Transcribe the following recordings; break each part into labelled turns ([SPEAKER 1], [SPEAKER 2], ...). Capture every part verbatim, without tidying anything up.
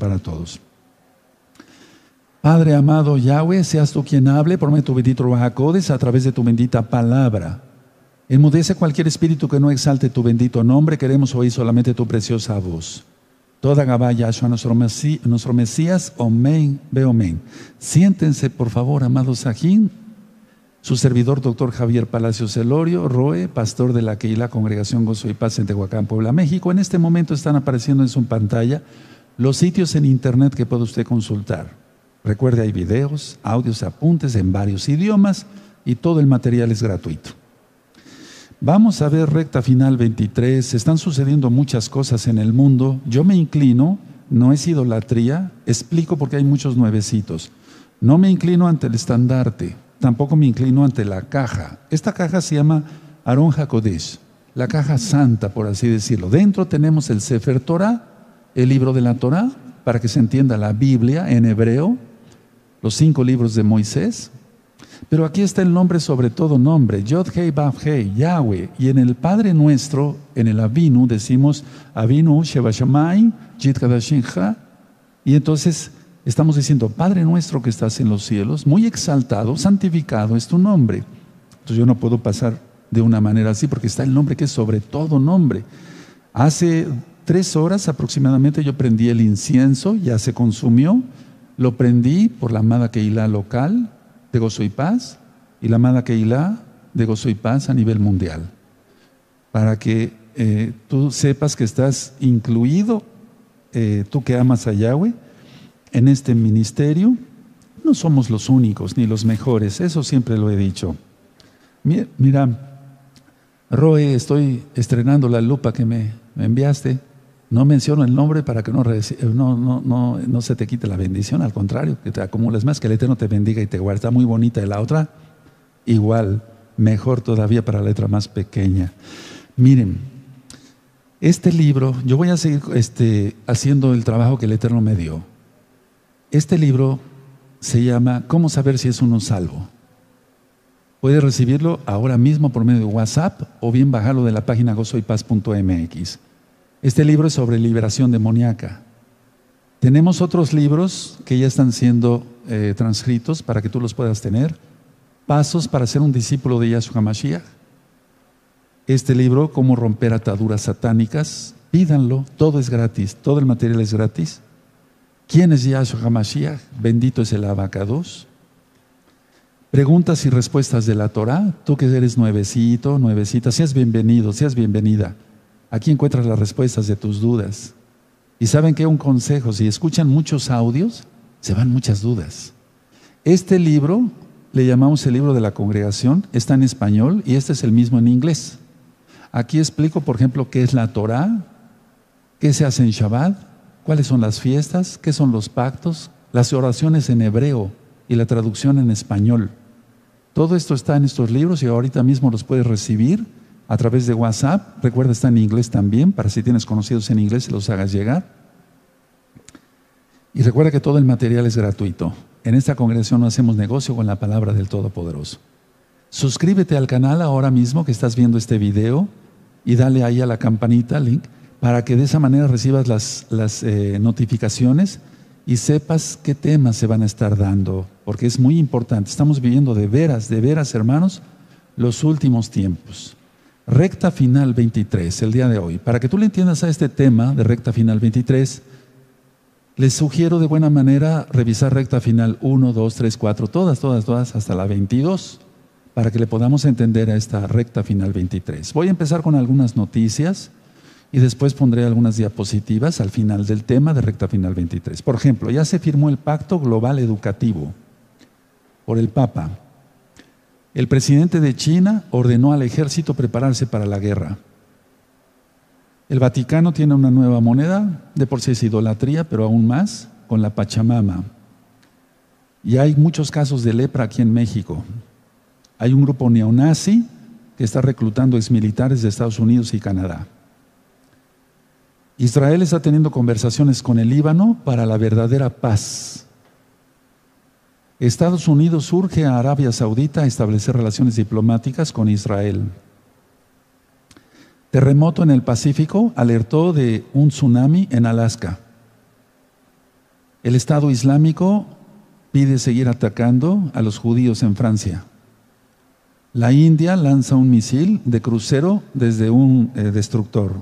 [SPEAKER 1] para todos. Padre amado Yahweh, seas tú quien hable por medio de tu bendito Ruach HaKodesh a través de tu bendita palabra. Enmudece cualquier espíritu que no exalte tu bendito nombre. Queremos oír solamente tu preciosa voz. Toda Gabá Yahshua, nuestro, Mesí, nuestro Mesías, Omen, ve Omen. Siéntense, por favor, amados Sajín. Su servidor, doctor Javier Palacios Elorio, Roe, pastor de la Keilah Congregación Gozo y Paz en Tehuacán, Puebla, México. En este momento están apareciendo en su pantalla los sitios en internet que puede usted consultar. Recuerde, hay videos, audios, apuntes en varios idiomas y todo el material es gratuito. Vamos a ver recta final veintitrés. Están sucediendo muchas cosas en el mundo. Yo me inclino, no es idolatría, explico porque hay muchos nuevecitos. No me inclino ante el estandarte, tampoco me inclino ante la caja. Esta caja se llama Aron HaKodesh, la caja santa, por así decirlo. Dentro tenemos el Sefer Torah, el libro de la Torah, para que se entienda la Biblia en hebreo, los cinco libros de Moisés. Pero aquí está el nombre sobre todo nombre, Yod Hei Vav Hei, Yahweh. Y en el Padre Nuestro, en el Avinu, decimos Avinu Sheba Shamayim Yit Kadashim Ha. Y entonces estamos diciendo, Padre Nuestro que estás en los cielos, muy exaltado, santificado es tu nombre. Entonces yo no puedo pasar de una manera así porque está el nombre que es sobre todo nombre. Hace tres horas aproximadamente yo prendí el incienso, ya se consumió. Lo prendí por la amada Keilah local de Gozo y Paz y la amada Keilah de Gozo y Paz a nivel mundial. Para que eh, tú sepas que estás incluido, eh, tú que amas a Yahweh, en este ministerio. No somos los únicos ni los mejores, eso siempre lo he dicho. Mira, mira Roe, estoy estrenando la lupa que me, me enviaste. No menciono el nombre para que no, no, no, no, no se te quite la bendición, al contrario, que te acumules más, que el Eterno te bendiga y te guarde. Está muy bonita. Y la otra, igual, mejor todavía para la letra más pequeña. Miren, este libro, yo voy a seguir este, haciendo el trabajo que el Eterno me dio. Este libro se llama ¿Cómo saber si es uno salvo? Puedes recibirlo ahora mismo por medio de WhatsApp o bien bajarlo de la página gozo y paz punto m x. Este libro es sobre liberación demoníaca. Tenemos otros libros que ya están siendo eh, transcritos para que tú los puedas tener. Pasos para ser un discípulo de Yahshua Mashiach. Este libro, Cómo romper ataduras satánicas. Pídanlo, todo es gratis, todo el material es gratis. ¿Quién es Yahshua Mashiach? Bendito es el Abacados. Preguntas y respuestas de la Torah. Tú que eres nuevecito, nuevecita, seas bienvenido, seas bienvenida. Aquí encuentras las respuestas de tus dudas. Y saben que un consejo, si escuchan muchos audios, se van muchas dudas. Este libro, le llamamos el libro de la congregación, está en español y este es el mismo en inglés. Aquí explico, por ejemplo, qué es la Torah, qué se hace en Shabbat, cuáles son las fiestas, qué son los pactos, las oraciones en hebreo y la traducción en español. Todo esto está en estos libros y ahorita mismo los puedes recibir a través de WhatsApp. Recuerda, está en inglés también, para si tienes conocidos en inglés, se los hagas llegar. Y recuerda que todo el material es gratuito. En esta congregación no hacemos negocio con la palabra del Todopoderoso. Suscríbete al canal ahora mismo que estás viendo este video y dale ahí a la campanita, link, para que de esa manera recibas las, las eh, notificaciones y sepas qué temas se van a estar dando, porque es muy importante. Estamos viviendo de veras, de veras, hermanos, los últimos tiempos. Recta final veintitrés, el día de hoy. Para que tú le entiendas a este tema de recta final veintitrés, les sugiero de buena manera revisar recta final uno, dos, tres, cuatro, todas, todas, todas, hasta la veintidós, para que le podamos entender a esta recta final veintitrés. Voy a empezar con algunas noticias y después pondré algunas diapositivas al final del tema de recta final veintitrés. Por ejemplo, ya se firmó el Pacto Global Educativo por el Papa. El presidente de China ordenó al ejército prepararse para la guerra. El Vaticano tiene una nueva moneda, de por sí es idolatría, pero aún más, con la Pachamama. Y hay muchos casos de lepra aquí en México. Hay un grupo neonazi que está reclutando exmilitares de Estados Unidos y Canadá. Israel está teniendo conversaciones con el Líbano para la verdadera paz. Estados Unidos urge a Arabia Saudita a establecer relaciones diplomáticas con Israel. Terremoto en el Pacífico alertó de un tsunami en Alaska. El Estado Islámico pide seguir atacando a los judíos en Francia. La India lanza un misil de crucero desde un eh, destructor.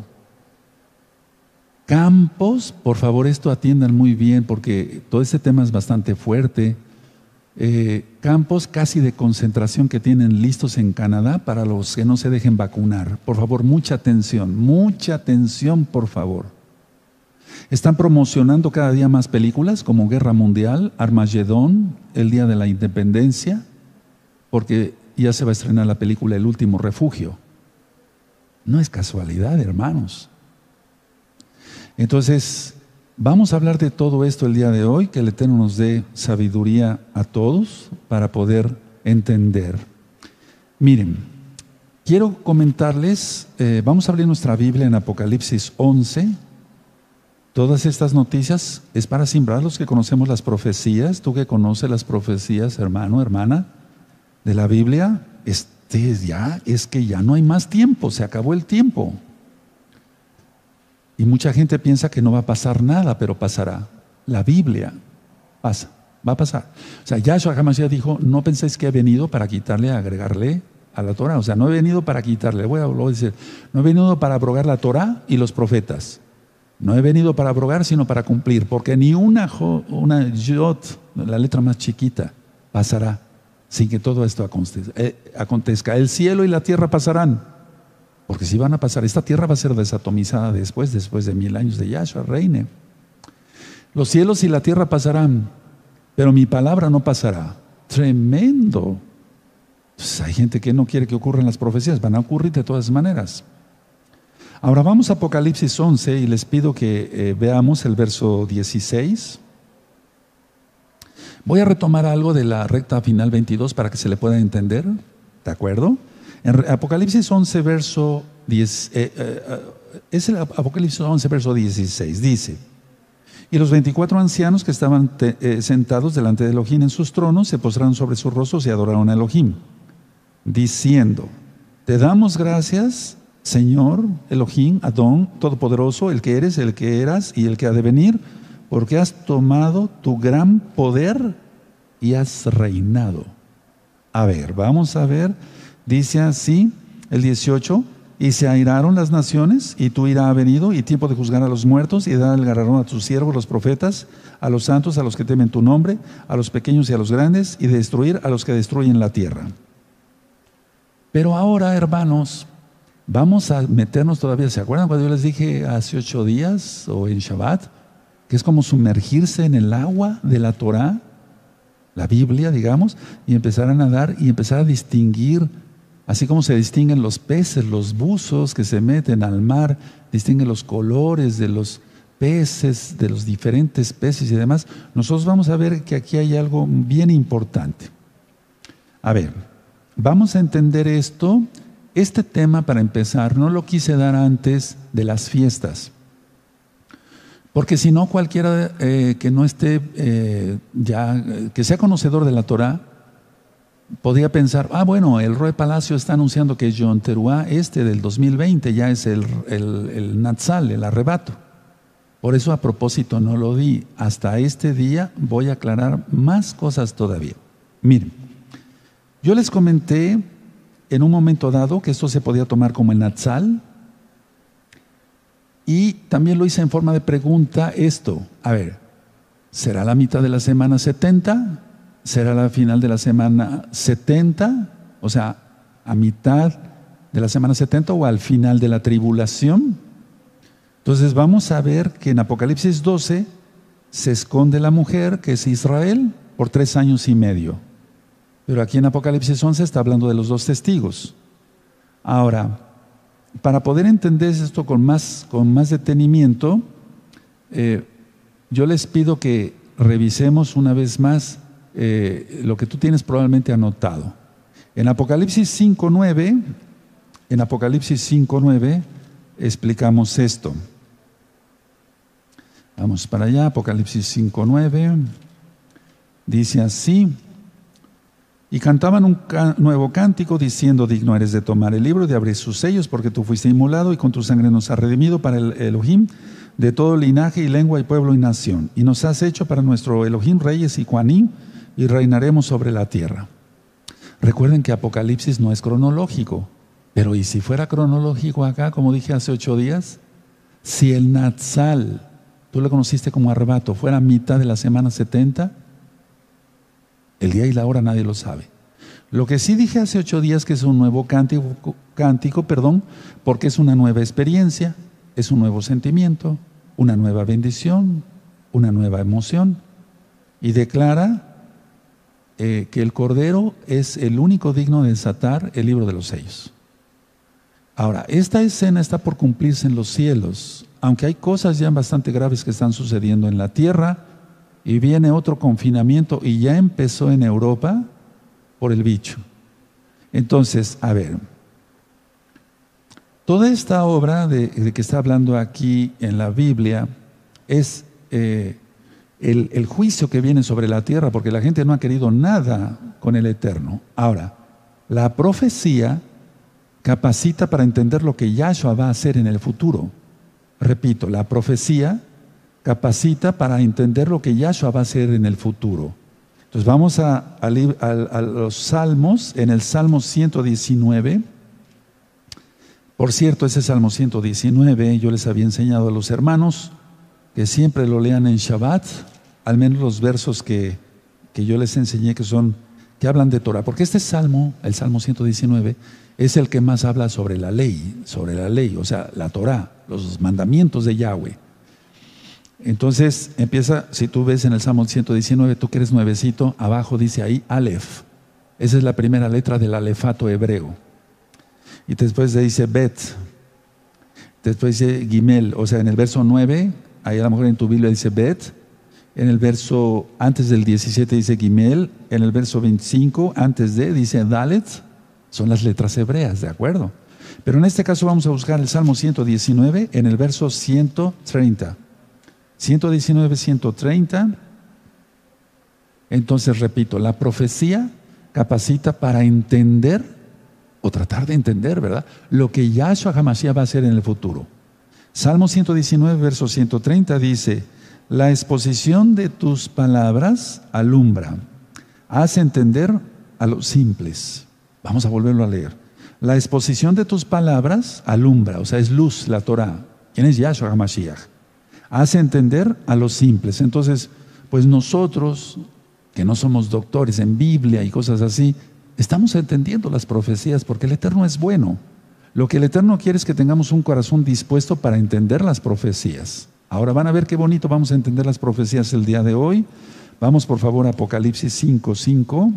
[SPEAKER 1] Campos, por favor, esto atiendan muy bien porque todo este tema es bastante fuerte. Eh, campos casi de concentración que tienen listos en Canadá para los que no se dejen vacunar. Por favor, mucha atención, mucha atención, por favor. Están promocionando cada día más películas como Guerra Mundial, Armagedón, El Día de la Independencia, porque ya se va a estrenar la película El Último Refugio. No es casualidad, hermanos. Entonces, vamos a hablar de todo esto el día de hoy, que el Eterno nos dé sabiduría a todos para poder entender. Miren, quiero comentarles, eh, vamos a abrir nuestra Biblia en Apocalipsis once. Todas estas noticias es para simbrar los que conocemos las profecías. Tú que conoces las profecías, hermano, hermana, de la Biblia, este ya, es que ya no hay más tiempo, se acabó el tiempo. Y mucha gente piensa que no va a pasar nada, pero pasará. La Biblia pasa, va a pasar. O sea, Yahshua HaMashiach dijo, no penséis que he venido para quitarle, agregarle a la Torah. O sea, no he venido para quitarle, voy a, voy a decir, no he venido para abrogar la Torah y los profetas. No he venido para abrogar, sino para cumplir, porque ni una, una yot, la letra más chiquita, pasará sin que todo esto acontezca. El cielo y la tierra pasarán, porque si van a pasar, esta tierra va a ser desatomizada después, después de mil años de Yahshua, reine. Los cielos y la tierra pasarán, pero mi palabra no pasará. Tremendo. Pues hay gente que no quiere que ocurran las profecías, van a ocurrir de todas maneras. Ahora vamos a Apocalipsis once y les pido que eh, veamos el verso dieciséis. Voy a retomar algo de la recta final veintidós para que se le pueda entender, ¿de acuerdo? En Apocalipsis once, verso diez, eh, eh, es el Apocalipsis once, verso dieciséis, dice: y los veinticuatro ancianos que estaban te, eh, sentados delante de Elohim en sus tronos se postraron sobre sus rostros y adoraron a Elohim, diciendo: te damos gracias, Señor Elohim, Adón, Todopoderoso, el que eres, el que eras y el que ha de venir, porque has tomado tu gran poder y has reinado. A ver, vamos a ver, dice así el dieciocho: y se airaron las naciones, y tu ira ha venido, y tiempo de juzgar a los muertos, y dar el galardón a tus siervos, los profetas, a los santos, a los que temen tu nombre, a los pequeños y a los grandes, y de destruir a los que destruyen la tierra. Pero ahora, hermanos, vamos a meternos todavía. ¿Se acuerdan cuando yo les dije hace ocho días o en Shabbat que es como sumergirse en el agua de la Torah, la Biblia, digamos, y empezar a nadar y empezar a distinguir, así como se distinguen los peces, los buzos que se meten al mar, distinguen los colores de los peces, de los diferentes peces y demás? Nosotros vamos a ver que aquí hay algo bien importante. A ver, vamos a entender esto. Este tema, para empezar, no lo quise dar antes de las fiestas, porque si no, cualquiera eh, que no esté eh, ya, eh, que sea conocedor de la Torah, podría pensar: ah, bueno, el Roe Palacio está anunciando que Yom Teruah este del dos mil veinte ya es el, el, el Natsal, el arrebato. Por eso, a propósito, no lo di. Hasta este día voy a aclarar más cosas todavía. Miren, yo les comenté en un momento dado que esto se podía tomar como el Natsal, y también lo hice en forma de pregunta esto: a ver, ¿será la mitad de la semana setenta? ¿Será la final de la semana setenta? O sea, a mitad de la semana setenta o al final de la tribulación. Entonces vamos a ver que en Apocalipsis doce se esconde la mujer, que es Israel, por tres años y medio. Pero aquí en Apocalipsis once está hablando de los dos testigos. Ahora, para poder entender esto con más, con más detenimiento, eh, yo les pido que revisemos una vez más eh, lo que tú tienes probablemente anotado. En Apocalipsis cinco nueve, en Apocalipsis cinco nueve explicamos esto. Vamos para allá, Apocalipsis cinco nueve, dice así: y cantaban un ca- nuevo cántico diciendo: digno eres de tomar el libro y de abrir sus sellos, porque tú fuiste inmolado y con tu sangre nos has redimido para el Elohim de todo linaje y lengua y pueblo y nación. Y nos has hecho para nuestro Elohim reyes y Juanim, y reinaremos sobre la tierra. Recuerden que Apocalipsis no es cronológico, pero ¿y si fuera cronológico acá, como dije hace ocho días? Si el Natsal, tú lo conociste como arrebato, fuera mitad de la semana setenta, el día y la hora nadie lo sabe. Lo que sí dije hace ocho días que es un nuevo cántico, cántico, perdón, porque es una nueva experiencia, es un nuevo sentimiento, una nueva bendición, una nueva emoción, y declara eh, que el Cordero es el único digno de desatar el libro de los sellos. Ahora, esta escena está por cumplirse en los cielos, aunque hay cosas ya bastante graves que están sucediendo en la tierra, y viene otro confinamiento, y ya empezó en Europa por el bicho. Entonces, a ver, toda esta obra de, de que está hablando aquí en la Biblia es eh, el, el juicio que viene sobre la tierra, porque la gente no ha querido nada con el Eterno. Ahora, la profecía capacita para entender lo que Yahshua va a hacer en el futuro. Repito, la profecía capacita para entender lo que Yahshua va a hacer en el futuro. Entonces vamos a, a, a, a los salmos, en el Salmo ciento diecinueve. Por cierto, ese Salmo ciento diecinueve, yo les había enseñado a los hermanos que siempre lo lean en Shabbat, al menos los versos que, que yo les enseñé que son, que hablan de Torah. Porque este Salmo, el Salmo ciento diecinueve, es el que más habla sobre la ley, sobre la ley, o sea, la Torah, los mandamientos de Yahweh. Entonces empieza, si tú ves en el Salmo ciento diecinueve, tú que eres nuevecito, abajo dice ahí Aleph. Esa es la primera letra del alefato hebreo. Y después dice Bet. Después dice Gimel. O sea, en el verso nueve, ahí a lo mejor en tu Biblia dice Bet. En el verso, antes del diecisiete dice Gimel. En el verso veinticinco, antes de, dice Dalet. Son las letras hebreas, ¿de acuerdo? Pero en este caso vamos a buscar el Salmo ciento diecinueve en el verso ciento treinta. ciento diecinueve, ciento treinta. Entonces, repito, la profecía capacita para entender, o tratar de entender, ¿verdad?, lo que Yahshua HaMashiach va a hacer en el futuro. Salmo ciento diecinueve, verso ciento treinta dice: la exposición de tus palabras alumbra, hace entender a los simples. Vamos a volverlo a leer. La exposición de tus palabras alumbra, o sea, es luz, la Torah. ¿Quién es Yahshua HaMashiach? Hace entender a los simples. Entonces, pues nosotros, que no somos doctores en Biblia y cosas así, estamos entendiendo las profecías porque el Eterno es bueno. Lo que el Eterno quiere es que tengamos un corazón dispuesto para entender las profecías. Ahora van a ver qué bonito vamos a entender las profecías el día de hoy. Vamos por favor a Apocalipsis cinco cinco.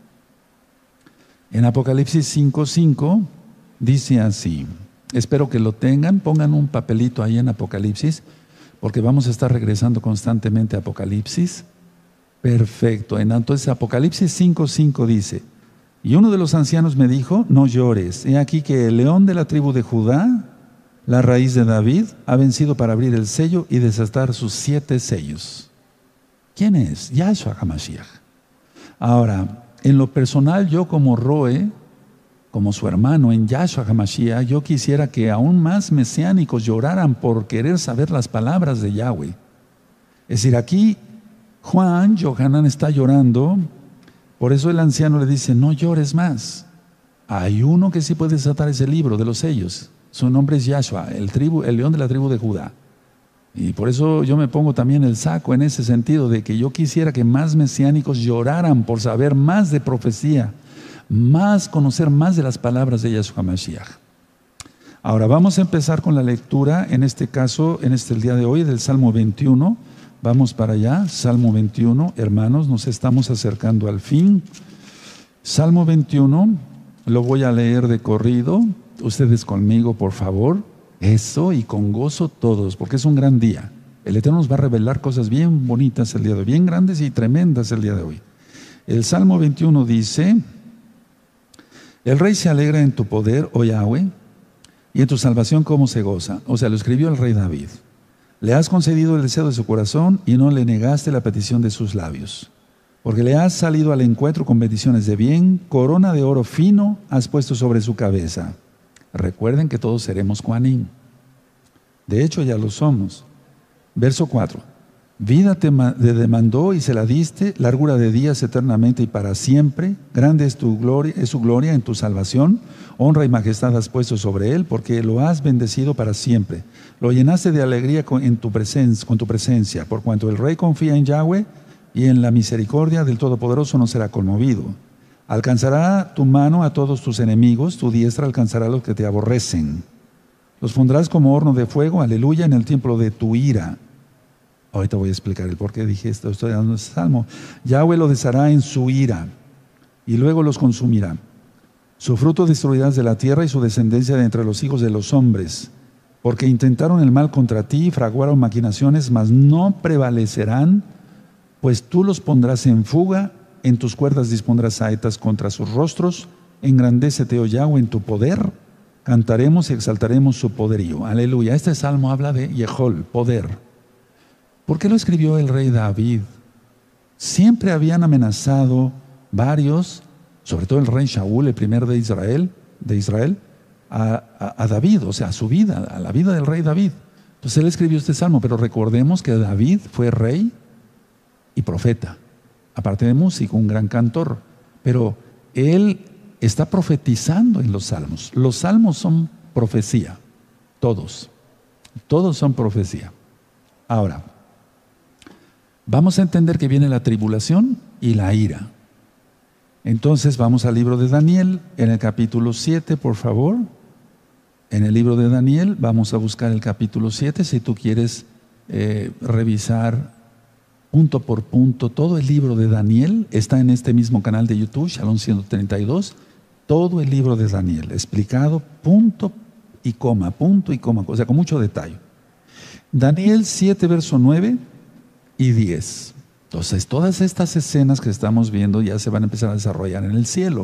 [SPEAKER 1] En Apocalipsis cinco cinco dice así. Espero que lo tengan, pongan un papelito ahí en Apocalipsis, porque vamos a estar regresando constantemente a Apocalipsis. Perfecto. Entonces Apocalipsis cinco cinco dice: y uno de los ancianos me dijo, no llores, he aquí que el león de la tribu de Judá, la raíz de David, ha vencido para abrir el sello y desatar sus siete sellos. ¿Quién es? Yahshua HaMashiach. Ahora, en lo personal, yo como Roe, como su hermano en Yahshua HaMashiach, yo quisiera que aún más mesiánicos lloraran por querer saber las palabras de Yahweh. Es decir, aquí Juan, Yohanan está llorando, por eso el anciano le dice, no llores más. Hay uno que sí puede desatar ese libro de los sellos. Su nombre es Yahshua, el, tribu, el león de la tribu de Judá. Y por eso yo me pongo también el saco en ese sentido, de que yo quisiera que más mesiánicos lloraran por saber más de profecía, más conocer más de las palabras de Yahshua HaMashiach. Ahora vamos a empezar con la lectura, en este caso, en este el día de hoy, del Salmo veintiuno. Vamos para allá, Salmo veintiuno, hermanos, nos estamos acercando al fin. Salmo veintiuno, lo voy a leer de corrido, ustedes conmigo, por favor. Eso, y con gozo todos, porque es un gran día. El Eterno nos va a revelar cosas bien bonitas el día de hoy, bien grandes y tremendas el día de hoy. El Salmo veintiuno dice: el rey se alegra en tu poder, oh Yahweh, y en tu salvación cómo se goza. O sea, lo escribió el rey David. Le has concedido el deseo de su corazón y no le negaste la petición de sus labios. Porque le has salido al encuentro con bendiciones de bien, corona de oro fino has puesto sobre su cabeza. Recuerden que todos seremos Juanim. De hecho, ya lo somos. Verso cuatro. Vida te demandó y se la diste, largura de días eternamente y para siempre. Grande es tu gloria, es su gloria en tu salvación. Honra y majestad has puesto sobre él, porque lo has bendecido para siempre. Lo llenaste de alegría con, en tu presencia, con tu presencia, por cuanto el rey confía en Yahweh y en la misericordia del Todopoderoso no será conmovido. Alcanzará tu mano a todos tus enemigos, tu diestra alcanzará a los que te aborrecen. Los pondrás como horno de fuego, aleluya, en el templo de tu ira. Ahorita voy a explicar el por qué dije esto, estoy dando este salmo. Yahweh lo deshará en su ira y luego los consumirá. Su fruto destruirás de la tierra y su descendencia de entre los hijos de los hombres, porque intentaron el mal contra ti, fraguaron maquinaciones, mas no prevalecerán, pues tú los pondrás en fuga, en tus cuerdas dispondrás saetas contra sus rostros, engrandécete, oh Yahweh, en tu poder, cantaremos y exaltaremos su poderío. Aleluya. Este salmo habla de Yehol, poder. ¿Por qué lo escribió el rey David? Siempre habían amenazado varios, sobre todo el rey Shaul, el primer de Israel, de Israel, a, a, a David, o sea, a su vida, a la vida del rey David. Entonces él escribió este salmo, pero recordemos que David fue rey y profeta, aparte de músico, un gran cantor. Pero él está profetizando en los salmos. Los salmos son profecía, todos, todos son profecía. Ahora, vamos a entender que viene la tribulación y la ira. Entonces vamos al libro de Daniel, en el capítulo siete, por favor. En el libro de Daniel vamos a buscar el capítulo siete, si tú quieres eh, revisar punto por punto. Todo el libro de Daniel está en este mismo canal de YouTube, Shalom ciento treinta y dos. Todo el libro de Daniel, explicado punto y coma, punto y coma, o sea, con mucho detalle. Daniel siete, verso nueve y diez. Entonces, todas estas escenas que estamos viendo ya se van a empezar a desarrollar en el cielo.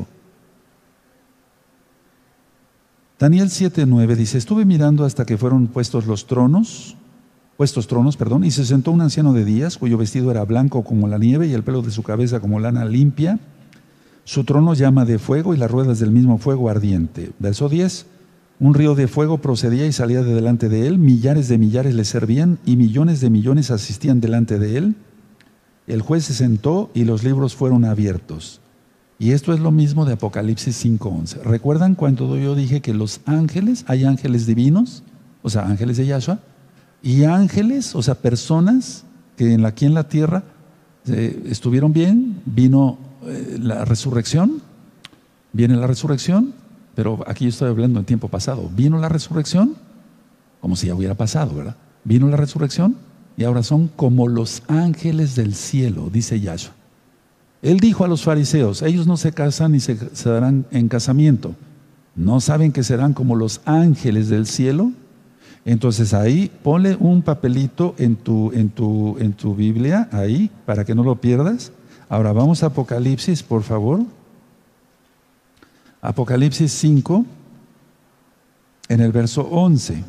[SPEAKER 1] Daniel siete, nueve dice: estuve mirando hasta que fueron puestos los tronos, puestos tronos, perdón, y se sentó un anciano de días, cuyo vestido era blanco como la nieve y el pelo de su cabeza como lana limpia. Su trono llama de fuego y las ruedas del mismo fuego ardiente. Verso diez. Un río de fuego procedía y salía de delante de él, millares de millares le servían y millones de millones asistían delante de él. El juez se sentó y los libros fueron abiertos. Y esto es lo mismo de Apocalipsis cinco once. ¿Recuerdan cuando yo dije que los ángeles, hay ángeles divinos, o sea, ángeles de Yahshua, y ángeles, o sea, personas que en la, aquí en la tierra eh, estuvieron bien, vino eh, la resurrección, viene la resurrección, pero aquí yo estoy hablando en tiempo pasado. Vino la resurrección, como si ya hubiera pasado, ¿verdad? Vino la resurrección y ahora son como los ángeles del cielo, dice Yahshua. Él dijo a los fariseos: ellos no se casan ni se, se darán en casamiento. ¿No saben que serán como los ángeles del cielo? Entonces ahí ponle un papelito en tu, en tu, en tu Biblia, ahí, para que no lo pierdas. Ahora vamos a Apocalipsis, por favor. Apocalipsis cinco, en el verso once.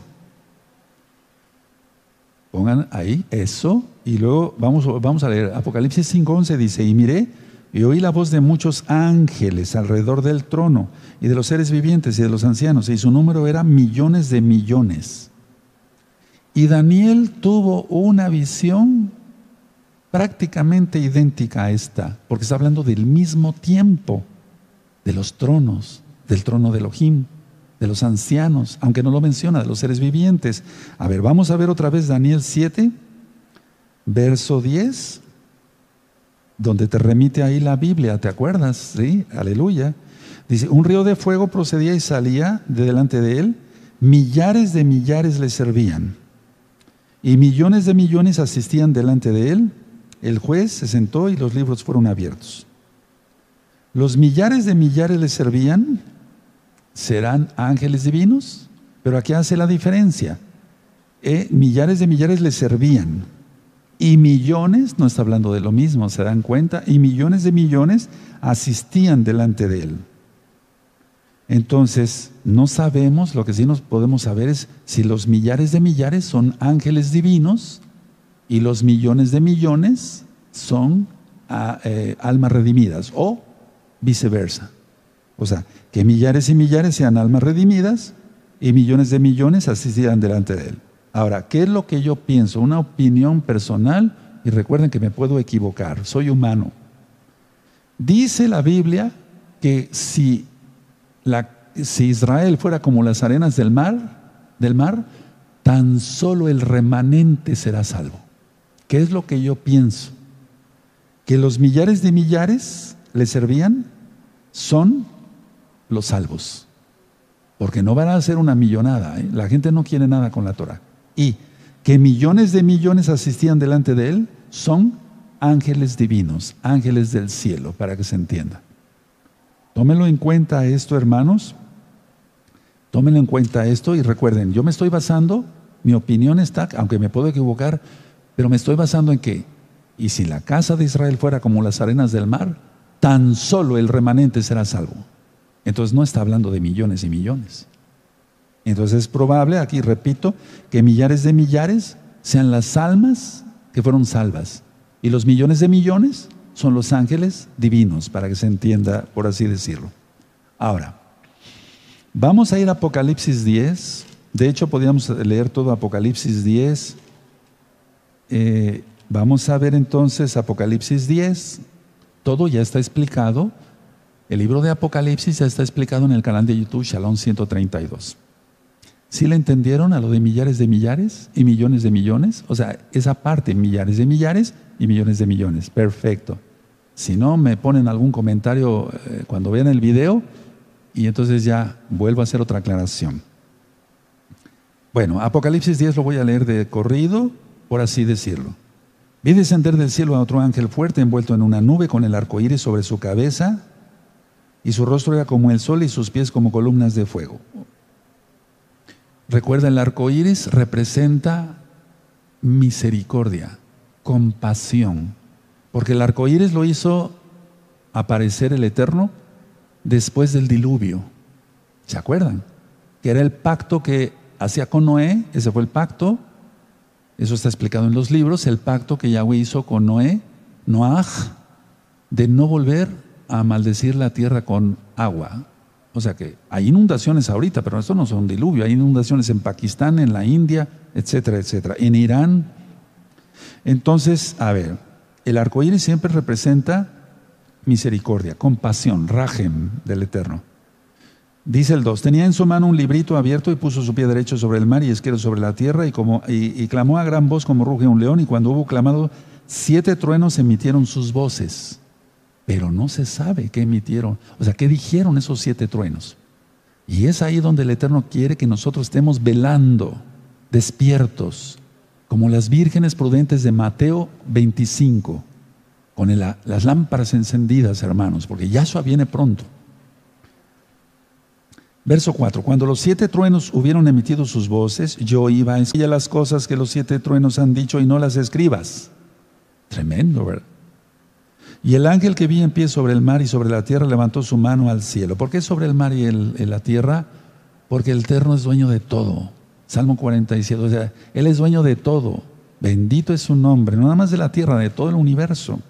[SPEAKER 1] Pongan ahí eso y luego vamos, vamos a leer. Apocalipsis cinco, once dice: y miré y oí la voz de muchos ángeles alrededor del trono y de los seres vivientes y de los ancianos, y su número era millones de millones. Y Daniel tuvo una visión prácticamente idéntica a esta, porque está hablando del mismo tiempo, de los tronos, del trono de Elohim, de los ancianos, aunque no lo menciona, de los seres vivientes. A ver, vamos a ver otra vez Daniel siete, verso diez, donde te remite ahí la Biblia, ¿te acuerdas? Sí, aleluya. Dice: un río de fuego procedía y salía de delante de él, millares de millares le servían, y millones de millones asistían delante de él. El juez se sentó y los libros fueron abiertos. Los millares de millares le servían, serán ángeles divinos, pero aquí hace la diferencia. Eh, millares de millares le servían y millones, no está hablando de lo mismo, se dan cuenta, y millones de millones asistían delante de él. Entonces, no sabemos, lo que sí nos podemos saber es si los millares de millares son ángeles divinos y los millones de millones son a, eh, almas redimidas, o viceversa. O sea, que millares y millares sean almas redimidas y millones de millones asistirán delante de él. Ahora, ¿qué es lo que yo pienso? Una opinión personal, y recuerden que me puedo equivocar, soy humano. Dice la Biblia que si, la, si Israel fuera como las arenas del mar, del mar, tan solo el remanente será salvo. ¿Qué es lo que yo pienso? Que los millares de millares le servían son los salvos. Porque no van a hacer una millonada, ¿eh? La gente no quiere nada con la Torah. Y que millones de millones asistían delante de él son ángeles divinos, ángeles del cielo, para que se entienda. Tómenlo en cuenta esto, hermanos. Tómenlo en cuenta esto y recuerden, yo me estoy basando, mi opinión está, aunque me puedo equivocar, pero me estoy basando en que, y si la casa de Israel fuera como las arenas del mar, tan solo el remanente será salvo. Entonces no está hablando de millones y millones. Entonces es probable, aquí repito, que millares de millares sean las almas que fueron salvas. Y los millones de millones son los ángeles divinos, para que se entienda, por así decirlo. Ahora, vamos a ir a Apocalipsis diez. De hecho, podríamos leer todo Apocalipsis diez. Eh, vamos a ver entonces Apocalipsis diez. Todo ya está explicado. El libro de Apocalipsis ya está explicado en el canal de YouTube Shalom ciento treinta y dos. ¿Sí le entendieron a lo de millares de millares y millones de millones? O sea, esa parte, millares de millares y millones de millones. Perfecto. Si no, me ponen algún comentario eh, cuando vean el video y entonces ya vuelvo a hacer otra aclaración. Bueno, Apocalipsis diez lo voy a leer de corrido, por así decirlo. Vi descender del cielo a otro ángel fuerte envuelto en una nube con el arco iris sobre su cabeza, y su rostro era como el sol y sus pies como columnas de fuego. Recuerda, el arco iris representa misericordia, compasión, porque el arco iris lo hizo aparecer el Eterno después del diluvio. ¿Se acuerdan? Que era el pacto que hacía con Noé, ese fue el pacto, eso está explicado en los libros, el pacto que Yahweh hizo con Noé, Noaj, de no volver a maldecir la tierra con agua. O sea que hay inundaciones ahorita, pero esto no es un diluvio, hay inundaciones en Pakistán, en la India, etcétera, etcétera, en Irán. Entonces, a ver, el arco iris siempre representa misericordia, compasión, rajem del Eterno. Dice el dos, tenía en su mano un librito abierto y puso su pie derecho sobre el mar y izquierdo sobre la tierra y, como, y, y clamó a gran voz como ruge un león, y cuando hubo clamado, siete truenos emitieron sus voces. Pero no se sabe qué emitieron, o sea, qué dijeron esos siete truenos. Y es ahí donde el Eterno quiere que nosotros estemos velando, despiertos, como las vírgenes prudentes de Mateo veinticinco, con el, las lámparas encendidas, hermanos, porque Yahshua viene pronto. Verso cuatro, cuando los siete truenos hubieron emitido sus voces, yo iba a enseñar las cosas que los siete truenos han dicho y no las escribas. Tremendo, ¿verdad? Y el ángel que vi en pie sobre el mar y sobre la tierra levantó su mano al cielo. ¿Por qué sobre el mar y el, en la tierra? Porque el Eterno es dueño de todo. Salmo cuarenta y siete, o sea, Él es dueño de todo. Bendito es su nombre, no nada más de la tierra, de todo el universo.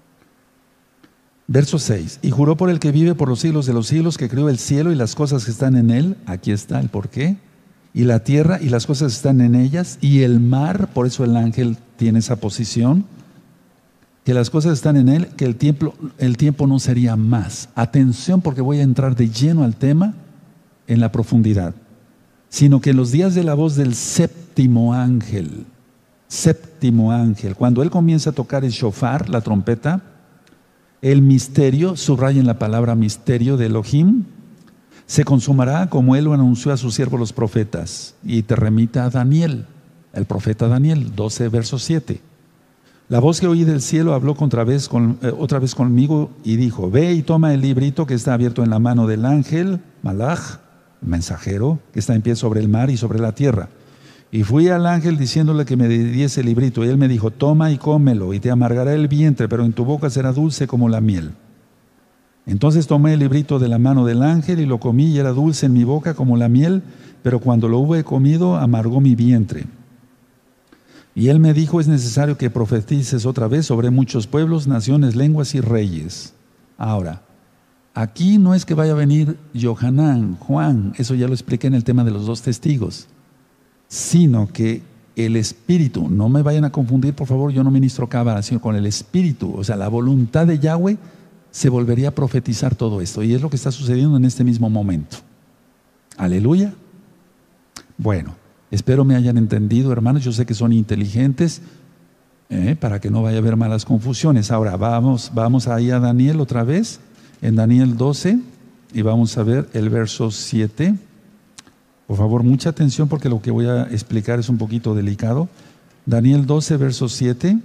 [SPEAKER 1] Verso seis, y juró por el que vive por los siglos de los siglos, que creó el cielo y las cosas que están en él. Aquí está el porqué. Y la tierra y las cosas que están en ellas, y el mar, por eso el ángel tiene esa posición, que las cosas están en él, que el tiempo, el tiempo no sería más. Atención, porque voy a entrar de lleno al tema en la profundidad. Sino que en los días de la voz del séptimo ángel, séptimo ángel, cuando él comienza a tocar el shofar, la trompeta, el misterio, subrayen la palabra misterio de Elohim, se consumará como él lo anunció a sus siervos los profetas. Y te remita a Daniel, el profeta Daniel, doce verso siete. La voz que oí del cielo habló otra vez, con, eh, otra vez conmigo y dijo, ve y toma el librito que está abierto en la mano del ángel, Malach, el mensajero, que está en pie sobre el mar y sobre la tierra. Y fui al ángel diciéndole que me diese el librito, y él me dijo, toma y cómelo, y te amargará el vientre, pero en tu boca será dulce como la miel. Entonces tomé el librito de la mano del ángel y lo comí, y era dulce en mi boca como la miel, pero cuando lo hube comido, amargó mi vientre. Y él me dijo, es necesario que profetices otra vez sobre muchos pueblos, naciones, lenguas y reyes. Ahora, aquí no es que vaya a venir Yohanan, Juan, eso ya lo expliqué en el tema de los dos testigos, sino que el Espíritu, no me vayan a confundir, por favor, yo no ministro cábala, sino con el Espíritu, o sea, la voluntad de Yahweh, se volvería a profetizar todo esto. Y es lo que está sucediendo en este mismo momento. Aleluya. Bueno, espero me hayan entendido, hermanos. Yo sé que son inteligentes, eh, para que no vaya a haber malas confusiones. Ahora, vamos, vamos ahí a Daniel otra vez, en Daniel doce, y vamos a ver el verso siete. Por favor, mucha atención porque lo que voy a explicar es un poquito delicado. Daniel doce, verso siete.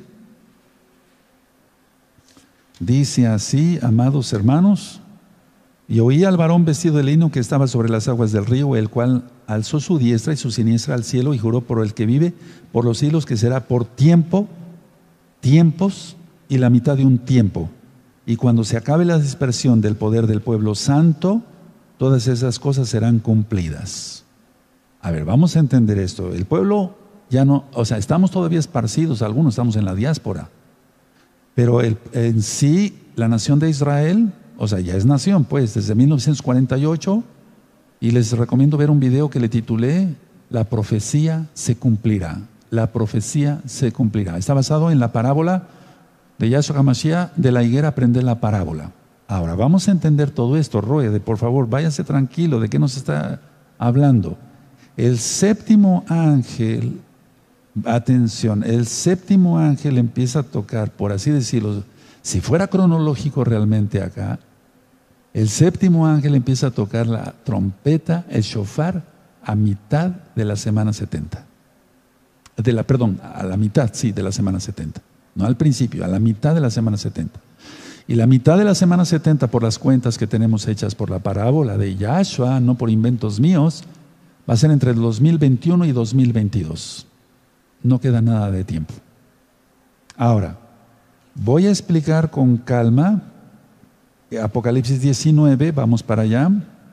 [SPEAKER 1] Dice así: amados hermanos, y oí al varón vestido de lino que estaba sobre las aguas del río, el cual alzó su diestra y su siniestra al cielo y juró por el que vive por los siglos que será por tiempo, tiempos y la mitad de un tiempo. Y cuando se acabe la dispersión del poder del pueblo santo, todas esas cosas serán cumplidas. A ver, vamos a entender esto. El pueblo ya no, o sea, estamos todavía esparcidos, algunos estamos en la diáspora, pero el, en sí, la nación de Israel, o sea, ya es nación, pues, desde mil novecientos cuarenta y ocho, y les recomiendo ver un video que le titulé La profecía se cumplirá. La profecía se cumplirá. Está basado en la parábola de Yahshua HaMashiach, de la higuera aprender la parábola. Ahora, vamos a entender todo esto. Roe, por favor, váyase tranquilo, ¿de qué nos está hablando? El séptimo ángel, atención, el séptimo ángel empieza a tocar, por así decirlo, si fuera cronológico realmente acá, el séptimo ángel empieza a tocar la trompeta, el shofar, a mitad de la semana setenta. De la, perdón, a la mitad, sí, de la semana setenta. No al principio, a la mitad de la semana setenta. Y la mitad de la semana setenta, por las cuentas que tenemos hechas por la parábola de Yahshua, no por inventos míos, va a ser entre el dos mil veintiuno y dos mil veintidós. No queda nada de tiempo. Ahora, voy a explicar con calma Apocalipsis diecinueve, vamos para allá.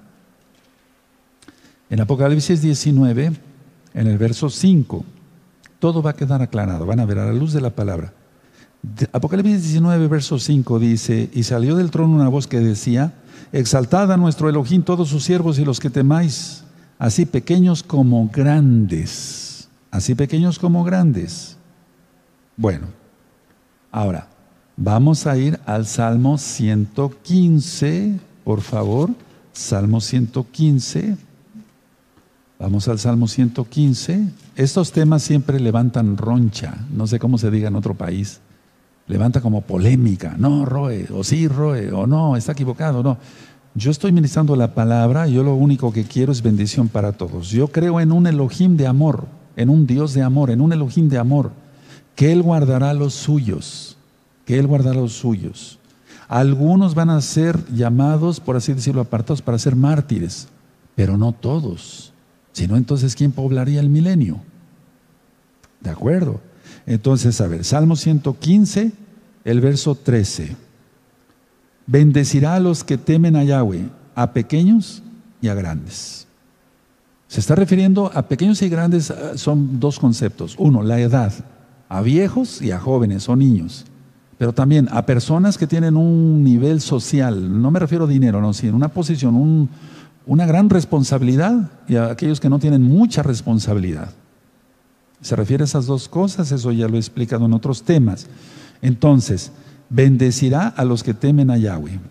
[SPEAKER 1] En Apocalipsis diecinueve, en el verso cinco, todo va a quedar aclarado, van a ver a la luz de la palabra. Apocalipsis diecinueve, verso cinco dice: y salió del trono una voz que decía: exaltad a nuestro Elohim todos sus siervos y los que temáis, así pequeños como grandes, así pequeños como grandes. Bueno, ahora vamos a ir al Salmo ciento quince, por favor, Salmo ciento quince. Vamos al Salmo ciento quince. Estos temas siempre levantan roncha, no sé cómo se diga en otro país. Levanta como polémica. No, Roe, o sí, Roe, o no, está equivocado, no. Yo estoy ministrando la palabra, yo lo único que quiero es bendición para todos. Yo creo en un Elohim de amor, en un Dios de amor, en un Elohim de amor, que Él guardará los suyos, que Él guardará los suyos. Algunos van a ser llamados, por así decirlo, apartados para ser mártires, pero no todos. Si no, entonces, ¿quién poblaría el milenio? ¿De acuerdo? Entonces, a ver, Salmo ciento quince, el verso trece. Bendecirá a los que temen a Yahweh, a pequeños y a grandes. Se está refiriendo a pequeños y grandes, son dos conceptos. Uno, la edad, a viejos y a jóvenes o niños. Pero también a personas que tienen un nivel social, no me refiero a dinero, no, sino una posición, un, una gran responsabilidad, y a aquellos que no tienen mucha responsabilidad. Se refiere a esas dos cosas, eso ya lo he explicado en otros temas. Entonces, bendecirá a los que temen a Yahweh,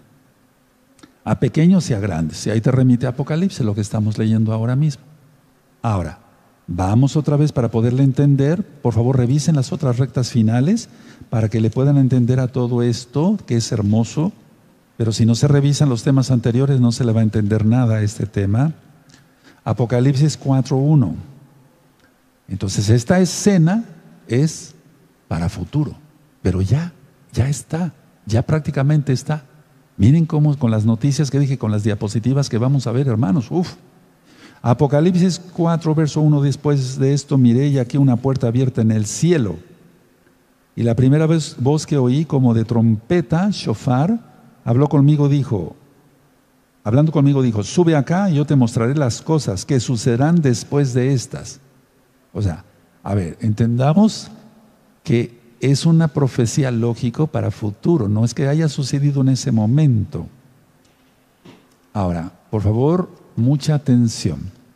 [SPEAKER 1] a pequeños y a grandes. Y ahí te remite a Apocalipsis, lo que estamos leyendo ahora mismo. Ahora, vamos otra vez para poderle entender. Por favor, revisen las otras rectas finales para que le puedan entender a todo esto, que es hermoso. Pero si no se revisan los temas anteriores, no se le va a entender nada a este tema. Apocalipsis cuatro uno. Entonces, esta escena es para futuro, pero ya, ya está, ya prácticamente está. Miren cómo con las noticias que dije, con las diapositivas que vamos a ver, hermanos, uf. Apocalipsis cuatro, verso uno, después de esto miré y aquí una puerta abierta en el cielo. Y la primera vez voz que oí como de trompeta, shofar, habló conmigo, dijo, hablando conmigo dijo, sube acá y yo te mostraré las cosas que sucederán después de estas. O sea, a ver, entendamos que es una profecía lógico para futuro, no es que haya sucedido en ese momento. Ahora, por favor, mucha atención.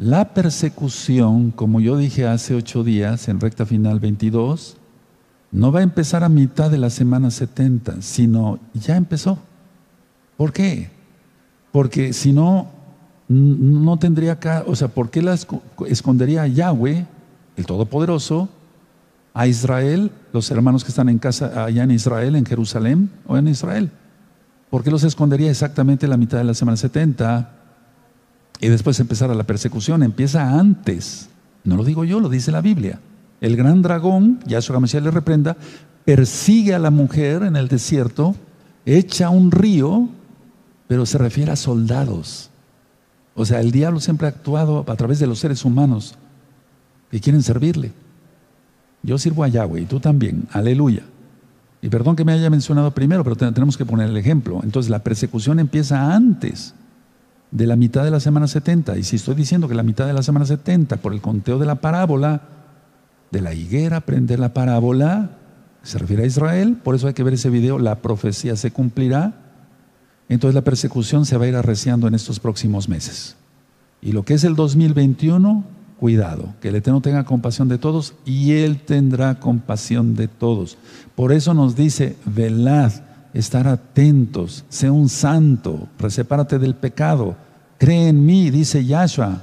[SPEAKER 1] La persecución, como yo dije hace ocho días, en recta final veintidós, no va a empezar a mitad de la semana setenta, sino ya empezó. ¿Por qué? Porque si no, no tendría acá, o sea, ¿por qué la escondería a Yahweh, el Todopoderoso, a Israel, los hermanos que están en casa allá en Israel, en Jerusalén o en Israel? ¿Por qué los escondería exactamente la mitad de la semana setenta? Y después empezara la persecución. Empieza antes. No lo digo yo, lo dice la Biblia. El gran dragón, Yahshua HaMashiach le reprenda, persigue a la mujer en el desierto, echa un río, pero se refiere a soldados. O sea, el diablo siempre ha actuado a través de los seres humanos que quieren servirle. Yo sirvo a Yahweh y tú también. Aleluya. Y perdón que me haya mencionado primero, pero tenemos que poner el ejemplo. Entonces la persecución empieza antes de la mitad de la semana setenta. Y si estoy diciendo que la mitad de la semana setenta, por el conteo de la parábola, de la higuera, aprender la parábola, se refiere a Israel, por eso hay que ver ese video, la profecía se cumplirá. Entonces la persecución se va a ir arreciando en estos próximos meses. Y lo que es el dos mil veintiuno, cuidado, que el Eterno tenga compasión de todos y Él tendrá compasión de todos. Por eso nos dice, velad, estar atentos, sé un santo, sepárate del pecado, cree en mí, dice Yahshua,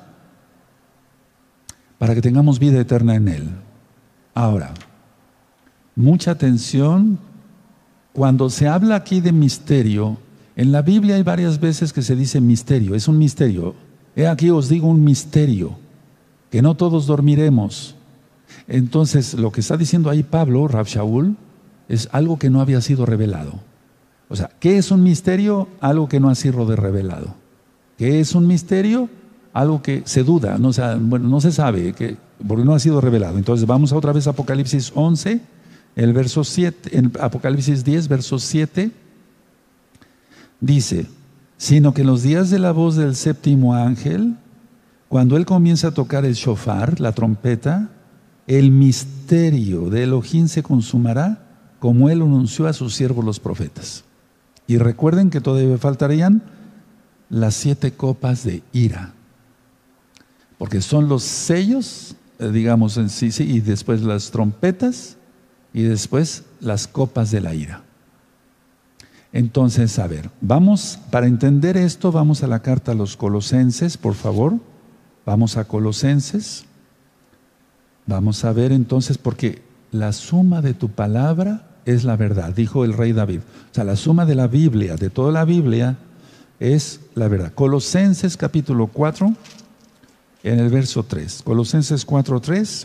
[SPEAKER 1] para que tengamos vida eterna en Él. Ahora, mucha atención, cuando se habla aquí de misterio, en la Biblia hay varias veces que se dice misterio, es un misterio. He aquí os digo un misterio, que no todos dormiremos. Entonces, lo que está diciendo ahí Pablo, Rav Shaul, es algo que no había sido revelado. O sea, ¿qué es un misterio? Algo que no ha sido revelado. ¿Qué es un misterio? Algo que se duda, no, o sea, bueno, no se sabe, que, porque no ha sido revelado. Entonces vamos a otra vez a Apocalipsis once, el verso siete, en Apocalipsis diez, verso siete, dice, sino que en los días de la voz del séptimo ángel, cuando él comienza a tocar el shofar, la trompeta, el misterio de Elohim se consumará, como él anunció a sus siervos los profetas. Y recuerden que todavía faltarían las siete copas de ira, porque son los sellos, digamos en sí, sí, y después las trompetas, y después las copas de la ira. Entonces, a ver, vamos, para entender esto, vamos a la carta a los Colosenses, por favor. Vamos a Colosenses. Vamos a ver entonces, porque la suma de tu palabra es la verdad, dijo el rey David. O sea, la suma de la Biblia, de toda la Biblia, es la verdad. Colosenses capítulo cuatro, en el verso tres. Colosenses cuatro, tres.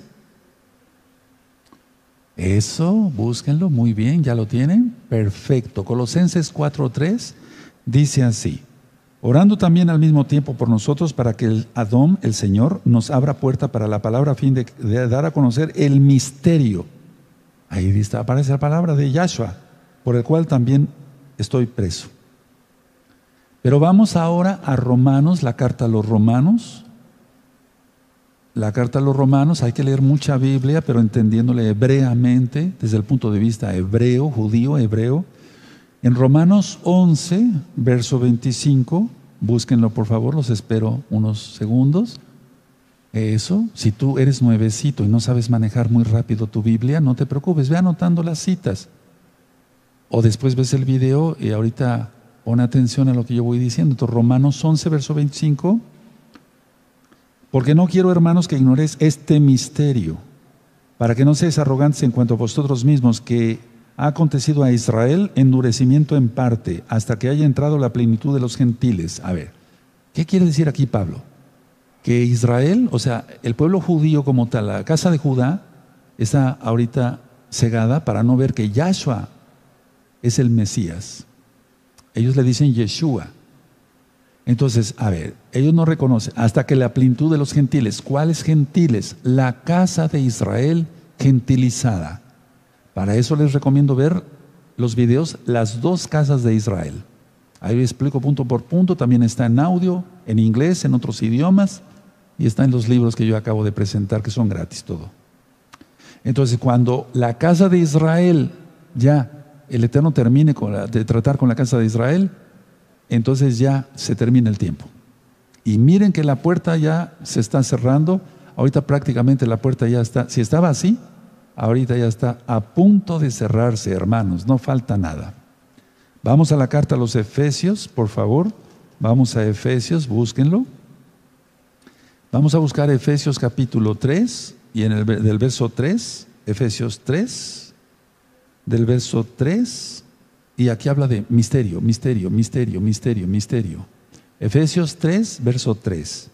[SPEAKER 1] Eso, búsquenlo, muy bien, ¿ya lo tienen? Perfecto. Colosenses cuatro, tres dice así: orando también al mismo tiempo por nosotros, para que el Adón, el Señor, nos abra puerta para la palabra a fin de, de dar a conocer el misterio. Ahí está, aparece la palabra de Yahshua, por el cual también estoy preso. Pero vamos ahora a Romanos, la carta a los Romanos. La carta a los Romanos, hay que leer mucha Biblia, pero entendiéndole hebreamente, desde el punto de vista hebreo, judío, hebreo. En Romanos once, verso veinticinco, búsquenlo por favor, los espero unos segundos. Eso, si tú eres nuevecito y no sabes manejar muy rápido tu Biblia, no te preocupes, ve anotando las citas. O después ves el video y ahorita pon atención a lo que yo voy diciendo. Entonces, Romanos once, verso veinticinco. Porque no quiero, hermanos, que ignoréis este misterio, para que no seáis arrogantes en cuanto a vosotros mismos, que ha acontecido a Israel endurecimiento en parte, hasta que haya entrado la plenitud de los gentiles. A ver, ¿qué quiere decir aquí Pablo? Que Israel, o sea, el pueblo judío como tal, la casa de Judá, está ahorita cegada para no ver que Yahshua es el Mesías. Ellos le dicen Yeshua. Entonces, a ver, ellos no reconocen hasta que la plenitud de los gentiles. ¿Cuáles gentiles? La casa de Israel gentilizada. Para eso les recomiendo ver los videos, las dos casas de Israel. Ahí explico punto por punto, también está en audio, en inglés, en otros idiomas, y está en los libros que yo acabo de presentar, que son gratis todo. Entonces, cuando la casa de Israel, ya el Eterno termine con la, de tratar con la casa de Israel, entonces ya se termina el tiempo. Y miren que la puerta ya se está cerrando. Ahorita prácticamente la puerta ya está, si estaba así, ahorita ya está a punto de cerrarse, hermanos, no falta nada. Vamos a la carta a los Efesios, por favor. Vamos a Efesios, búsquenlo. Vamos a buscar Efesios capítulo tres, y en el del verso tres, Efesios tres, del verso tres, y aquí habla de misterio, misterio, misterio, misterio, misterio. Efesios tres, verso tres.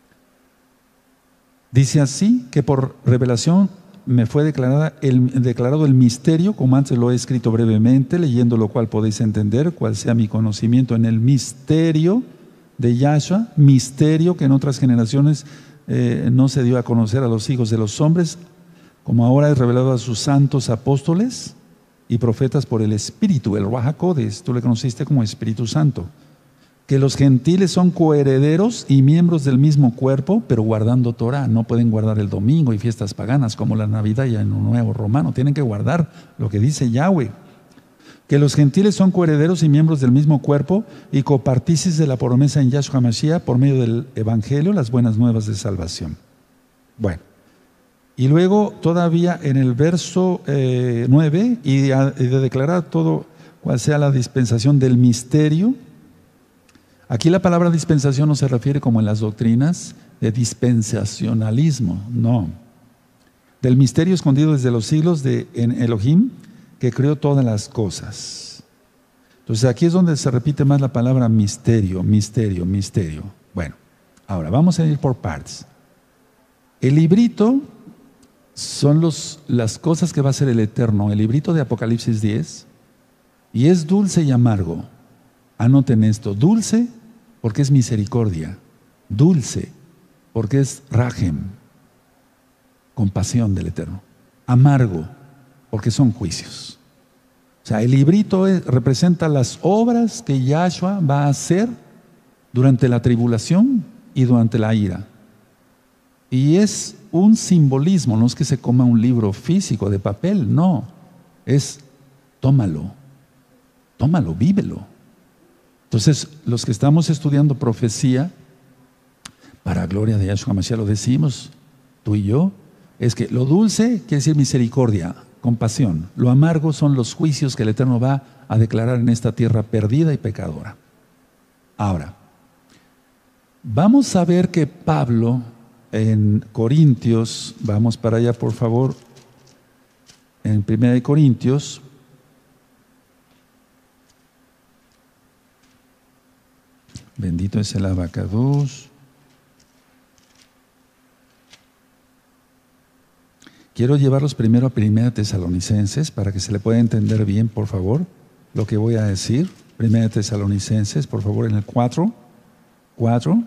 [SPEAKER 1] Dice así, que por revelación me fue declarada el, declarado el misterio, como antes lo he escrito brevemente, leyendo lo cual podéis entender cuál sea mi conocimiento en el misterio de Yahshua, misterio que en otras generaciones eh, no se dio a conocer a los hijos de los hombres, como ahora es revelado a sus santos apóstoles y profetas por el Espíritu, el Ruach HaKodesh, tú le conociste como Espíritu Santo, que los gentiles son coherederos y miembros del mismo cuerpo, pero guardando Torah. No pueden guardar el domingo y fiestas paganas como la Navidad y el Año Nuevo romano. Tienen que guardar lo que dice Yahweh. Que los gentiles son coherederos y miembros del mismo cuerpo y copartícips de la promesa en Yahshua Mashiach por medio del Evangelio, las buenas nuevas de salvación. Bueno, y luego todavía en el verso eh, nueve, y de, y de declarar todo cual sea la dispensación del misterio. Aquí la palabra dispensación no se refiere como en las doctrinas de dispensacionalismo, no. Del misterio escondido desde los siglos de en Elohim, que creó todas las cosas. Entonces aquí es donde se repite más la palabra misterio, misterio, misterio. Bueno, ahora vamos a ir por partes. El librito son los, las cosas que va a ser el Eterno, el librito de Apocalipsis diez, y es dulce y amargo. Anoten esto, dulce porque es misericordia, dulce porque es Rahem, compasión del Eterno, amargo porque son juicios. O sea, el librito es, representa las obras que Yahshua va a hacer durante la tribulación y durante la ira. Y es un simbolismo, no es que se coma un libro físico de papel, no, es tómalo, tómalo, vívelo. Entonces, los que estamos estudiando profecía, para gloria de Yahshua Mashiach lo decimos, tú y yo, es que lo dulce quiere decir misericordia, compasión. Lo amargo son los juicios que el Eterno va a declarar en esta tierra perdida y pecadora. Ahora, vamos a ver que Pablo en Corintios, vamos para allá por favor, en Primera de Corintios, bendito es el Abacados. Quiero llevarlos primero a Primera Tesalonicenses para que se le pueda entender bien, por favor, lo que voy a decir. Primera Tesalonicenses, por favor, en el cuatro. cuatro.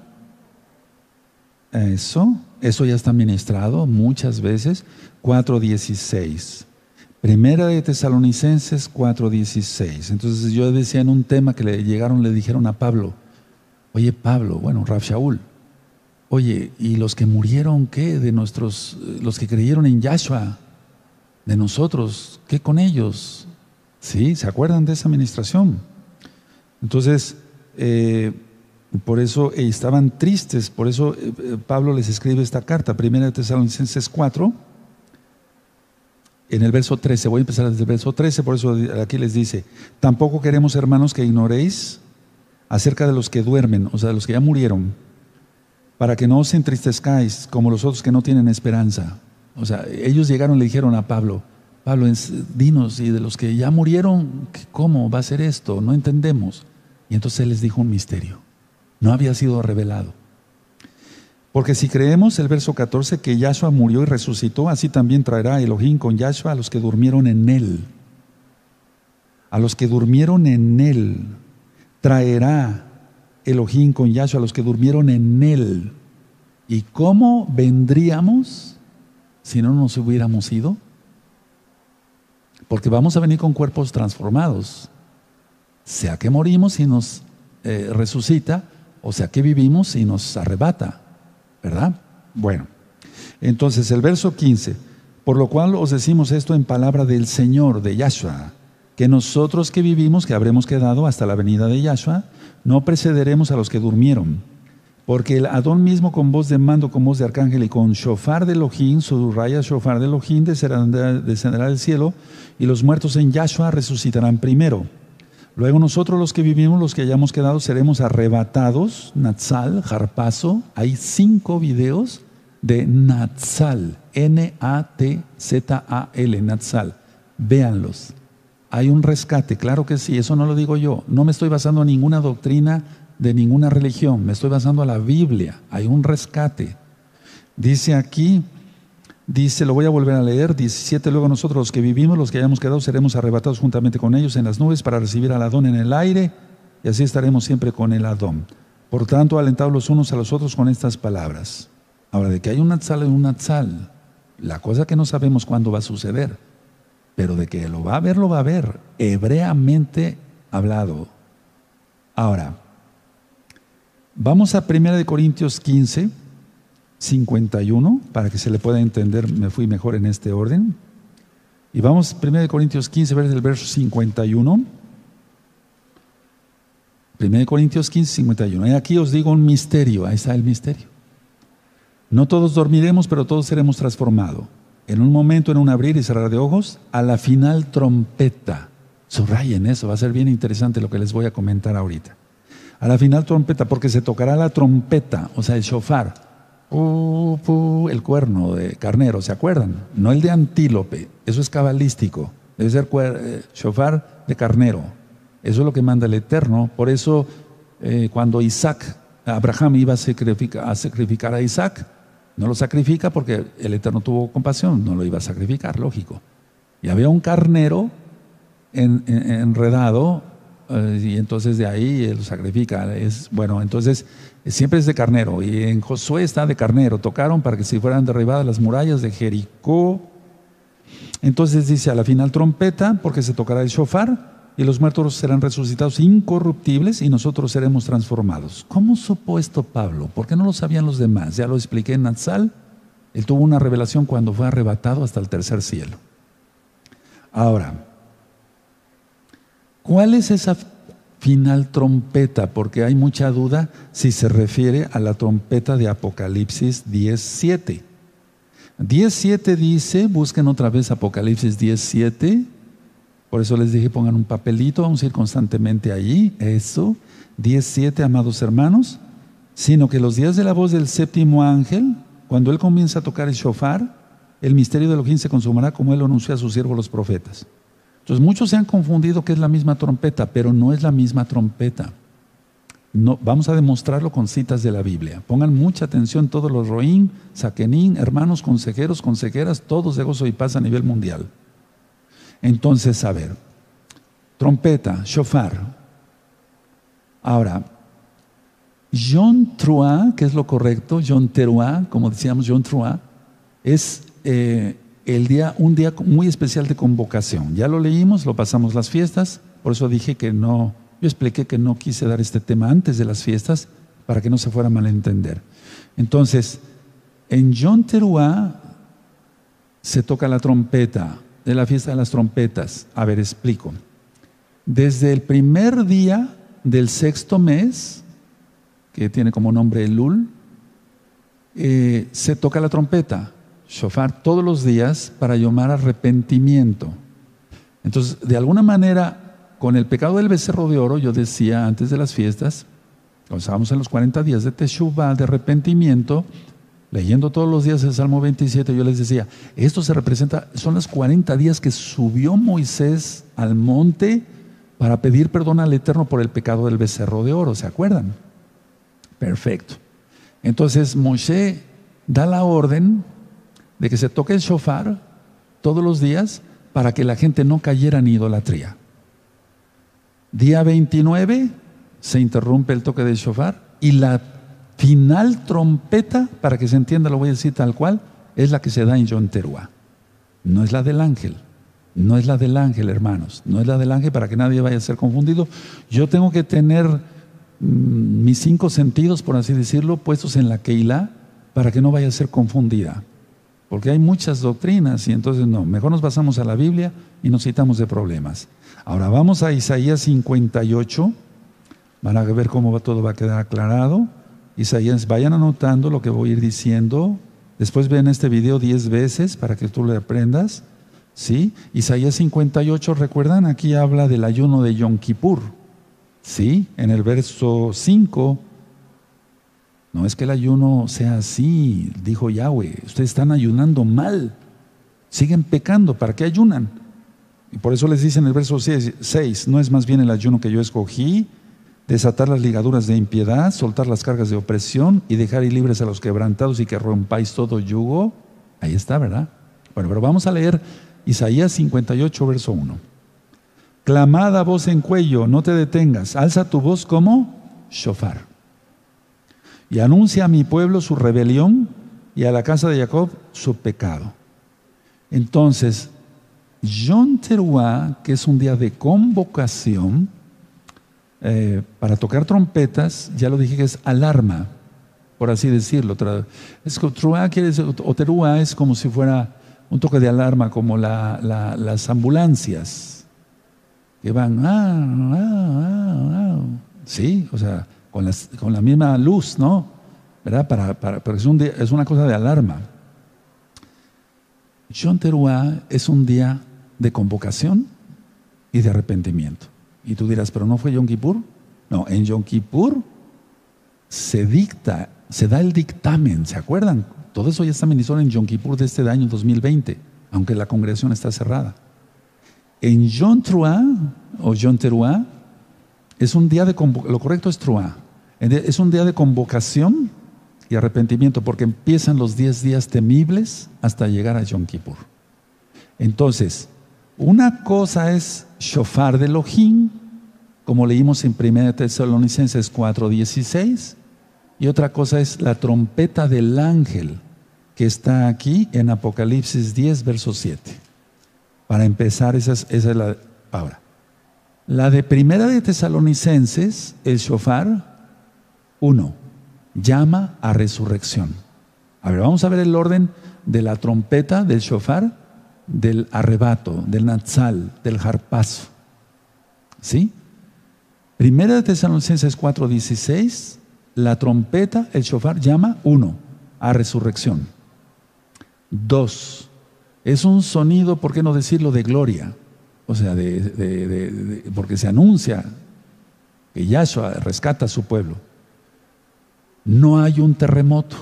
[SPEAKER 1] Eso, eso ya está ministrado muchas veces. cuatro dieciséis. Primera de Tesalonicenses cuatro dieciséis. Entonces yo decía en un tema que le llegaron, le dijeron a Pablo, oye Pablo, bueno, Rav Shaul, oye, ¿y los que murieron qué? De nuestros, los que creyeron en Yahshua, de nosotros, ¿qué con ellos? ¿Sí? ¿Se acuerdan de esa administración? Entonces, eh, por eso eh, estaban tristes, por eso eh, Pablo les escribe esta carta, Primera de Tesalonicenses cuatro, en el verso trece, voy a empezar desde el verso trece, por eso aquí les dice, tampoco queremos, hermanos, que ignoréis acerca de los que duermen, o sea, de los que ya murieron, para que no os entristezcáis como los otros que no tienen esperanza. O sea, ellos llegaron y le dijeron a Pablo, Pablo, dinos, y de los que ya murieron, ¿cómo va a ser esto? No entendemos. Y entonces él les dijo un misterio, no había sido revelado. Porque si creemos, el verso catorce, que Yahshua murió y resucitó, así también traerá Elohim con Yahshua a los que durmieron en él. A los que durmieron en él. Traerá Elohim con Yahshua a los que durmieron en él. ¿Y cómo vendríamos si no nos hubiéramos ido? Porque vamos a venir con cuerpos transformados. Sea que morimos y nos eh, resucita, o sea que vivimos y nos arrebata, ¿verdad? Bueno, entonces el verso quince, por lo cual os decimos esto en palabra del Señor, de Yahshua, que nosotros que vivimos, que habremos quedado hasta la venida de Yahshua, no precederemos a los que durmieron. Porque el Adón mismo con voz de mando, con voz de arcángel y con shofar de Elohim, subraya shofar de Elohim, descenderá, descenderá del cielo, y los muertos en Yahshua resucitarán primero. Luego nosotros los que vivimos, los que hayamos quedado, seremos arrebatados, Natsal, Harpazo. Hay cinco videos de Natsal, N A T Z A L, Natsal. Véanlos. Hay un rescate, claro que sí, eso no lo digo yo. No me estoy basando en ninguna doctrina de ninguna religión, me estoy basando a la Biblia. Hay un rescate. Dice aquí, dice, lo voy a volver a leer, diecisiete, luego nosotros los que vivimos, los que hayamos quedado, seremos arrebatados juntamente con ellos en las nubes para recibir al Adón en el aire, y así estaremos siempre con el Adón. Por tanto, alentados los unos a los otros con estas palabras. Ahora, de que hay un Natsal, hay un Natsal. La cosa que no sabemos cuándo va a suceder, pero de que lo va a ver, lo va a ver, hebreamente hablado. Ahora, vamos a primera de Corintios quince, cincuenta y uno, para que se le pueda entender, me fui mejor en este orden. Y vamos a primera de Corintios quince, ver el verso cincuenta y uno. primera de Corintios quince, cincuenta y uno. Y aquí os digo un misterio, ahí está el misterio. No todos dormiremos, pero todos seremos transformados. En un momento, en un abrir y cerrar de ojos, a la final trompeta. Subrayen eso, va a ser bien interesante lo que les voy a comentar ahorita. A la final trompeta, porque se tocará la trompeta, o sea, el shofar. Uh, uh, el cuerno de carnero, ¿se acuerdan? No el de antílope, eso es cabalístico. Debe ser eh, shofar de carnero. Eso es lo que manda el Eterno. Por eso, eh, cuando Isaac, Abraham iba a sacrificar, a sacrificar a Isaac, no lo sacrifica porque el Eterno tuvo compasión, no lo iba a sacrificar, lógico. Y había un carnero en, en, enredado, eh, y entonces de ahí lo sacrifica. Es, bueno, entonces siempre es de carnero. Y en Josué está de carnero. Tocaron para que se fueran derribadas las murallas de Jericó. Entonces dice, a la final trompeta, porque se tocará el shofar, y los muertos serán resucitados incorruptibles y nosotros seremos transformados. ¿Cómo supo esto Pablo? ¿Por qué no lo sabían los demás? Ya lo expliqué en Natsal. Él tuvo una revelación cuando fue arrebatado hasta el tercer cielo. Ahora, ¿cuál es esa final trompeta? Porque hay mucha duda si se refiere a la trompeta de Apocalipsis diez siete. diez siete dice, busquen otra vez Apocalipsis diez siete. Por eso les dije, pongan un papelito, vamos a ir constantemente allí. Eso, diez siete, amados hermanos. Sino que los días de la voz del séptimo ángel, cuando él comienza a tocar el shofar, el misterio de Elohim se consumará como él lo anunció a sus siervos los profetas. Entonces muchos se han confundido que es la misma trompeta, pero no es la misma trompeta. No, vamos a demostrarlo con citas de la Biblia. Pongan mucha atención todos los roín, saquenín, hermanos, consejeros, consejeras, todos de gozo y paz a nivel mundial. Entonces, a ver, trompeta, shofar. Ahora, Yom Teruah, que es lo correcto, Yom Teruah, como decíamos, Yom Teruah, es eh, el día, un día muy especial de convocación. Ya lo leímos, lo pasamos las fiestas, por eso dije que no, yo expliqué que no quise dar este tema antes de las fiestas, para que no se fuera a malentender. Entonces, en Yom Teruah se toca la trompeta, de la fiesta de las trompetas. A ver, explico. Desde el primer día del sexto mes, que tiene como nombre Elul, eh, se toca la trompeta, shofar, todos los días para llamar arrepentimiento. Entonces, de alguna manera, con el pecado del becerro de oro, yo decía antes de las fiestas, cuando estábamos en los cuarenta días de Teshuvah, de arrepentimiento, leyendo todos los días el Salmo veintisiete, yo les decía, esto se representa, son los cuarenta días que subió Moisés al monte para pedir perdón al Eterno por el pecado del becerro de oro, ¿se acuerdan? Perfecto. Entonces Moshe da la orden de que se toque el shofar todos los días para que la gente no cayera en idolatría. Día veintinueve se interrumpe el toque del shofar y la final trompeta, para que se entienda, lo voy a decir tal cual, es la que se da en Yom Teruah. No es la del ángel, no es la del ángel, hermanos, no es la del ángel, para que nadie vaya a ser confundido. Yo tengo que tener mm, mis cinco sentidos, por así decirlo, puestos en la Keilah, para que no vaya a ser confundida, porque hay muchas doctrinas y entonces no, mejor nos basamos a la Biblia y nos citamos de problemas. Ahora vamos a Isaías cincuenta y ocho, van a ver cómo va, todo va a quedar aclarado. Isaías, vayan anotando lo que voy a ir diciendo. Después ven este video diez veces para que tú lo aprendas. ¿Sí? Isaías cincuenta y ocho, ¿recuerdan? Aquí habla del ayuno de Yom Kippur. ¿Sí? En el verso cinco. No es que el ayuno sea así, dijo Yahweh. Ustedes están ayunando mal. Siguen pecando. ¿Para qué ayunan? Y por eso les dice en el verso seis, ¿no es más bien el ayuno que yo escogí? Desatar las ligaduras de impiedad, soltar las cargas de opresión y dejar ir libres a los quebrantados y que rompáis todo yugo. Ahí está, ¿verdad? Bueno, pero vamos a leer Isaías cincuenta y ocho, verso uno. Clamad a voz en cuello, no te detengas, alza tu voz como shofar. Y anuncia a mi pueblo su rebelión y a la casa de Jacob su pecado. Entonces, Yom Teruah, que es un día de convocación, eh, para tocar trompetas, ya lo dije que es alarma, por así decirlo. Es que Teruah quiere decir, o Teruah es como si fuera un toque de alarma, como la, la, las ambulancias que van, ah, ah, ah, ah. Sí, o sea, con, las, con la misma luz, ¿no? ¿Verdad? Para, para, pero es, un día, es una cosa de alarma. Yom Teruah es un día de convocación y de arrepentimiento. Y tú dirás, ¿pero no fue Yom Kippur? No, en Yom Kippur se dicta, se da el dictamen, ¿se acuerdan? Todo eso ya está ministrado en Yom Kippur de este año dos mil veinte, aunque la congregación está cerrada. En Yom Teruah, o Yom Teruah, es un día de convocación, lo correcto es Teruah, es un día de convocación y arrepentimiento, porque empiezan los diez días temibles hasta llegar a Yom Kippur. Entonces, una cosa es shofar de Elohim, como leímos en primera Tesalonicenses cuatro dieciséis, y otra cosa es la trompeta del ángel, que está aquí en Apocalipsis diez, verso siete. Para empezar, esa es, esa es la... Ahora, la de primera de Tesalonicenses, el shofar, uno, llama a resurrección. A ver, vamos a ver el orden de la trompeta, del shofar, del arrebato, del natsal, del harpazo. ¿Sí? Primera de Tesalonicenses cuatro dieciséis, la trompeta, el shofar, llama, uno, a resurrección. Dos, es un sonido, ¿por qué no decirlo?, de gloria. O sea, de, de, de, de, porque se anuncia que Yahshua rescata a su pueblo. No hay un terremoto.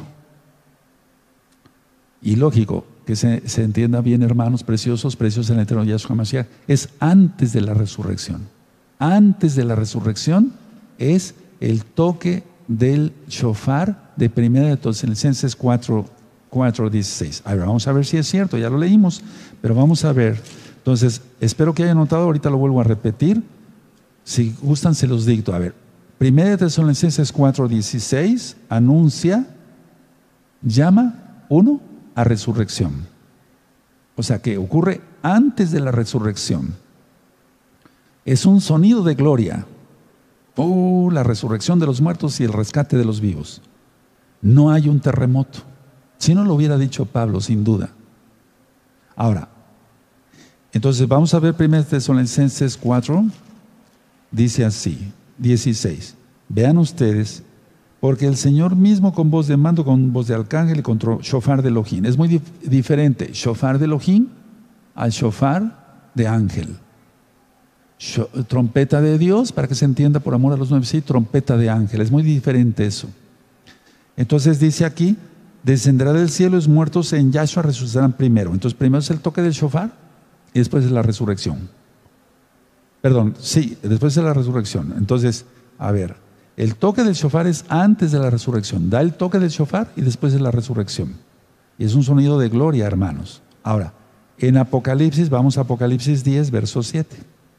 [SPEAKER 1] Y lógico, que se, se entienda bien, hermanos preciosos, preciosos en el eterno Yahshua Mashiach, es antes de la resurrección. Antes de la resurrección es el toque del shofar de primera de Tesalonicenses cuatro dieciséis. A ver, vamos a ver si es cierto, ya lo leímos, pero vamos a ver. Entonces, espero que hayan notado, ahorita lo vuelvo a repetir. Si gustan, se los dicto. A ver, primera de Tesalonicenses cuatro dieciséis anuncia, llama, uno, a resurrección. O sea, que ocurre antes de la resurrección. Es un sonido de gloria. Oh, la resurrección de los muertos y el rescate de los vivos. No hay un terremoto. Si no lo hubiera dicho Pablo, sin duda. Ahora, entonces vamos a ver primera de Tesalonicenses cuatro. Dice así, dieciséis. Vean ustedes, porque el Señor mismo con voz de mando, con voz de arcángel y con shofar de Elohim. Es muy dif diferente shofar de Elohim al shofar de ángel. Trompeta de Dios, para que se entienda por amor a los nueve, sí, trompeta de ángel. Es muy diferente eso. Entonces dice aquí, descenderá del cielo, los muertos en Yahshua resucitarán primero. Entonces primero es el toque del shofar y después es la resurrección. Perdón, sí, después es la resurrección. Entonces, a ver, el toque del shofar es antes de la resurrección. Da el toque del shofar y después es la resurrección. Y es un sonido de gloria, hermanos. Ahora, en Apocalipsis, vamos a Apocalipsis diez, verso siete.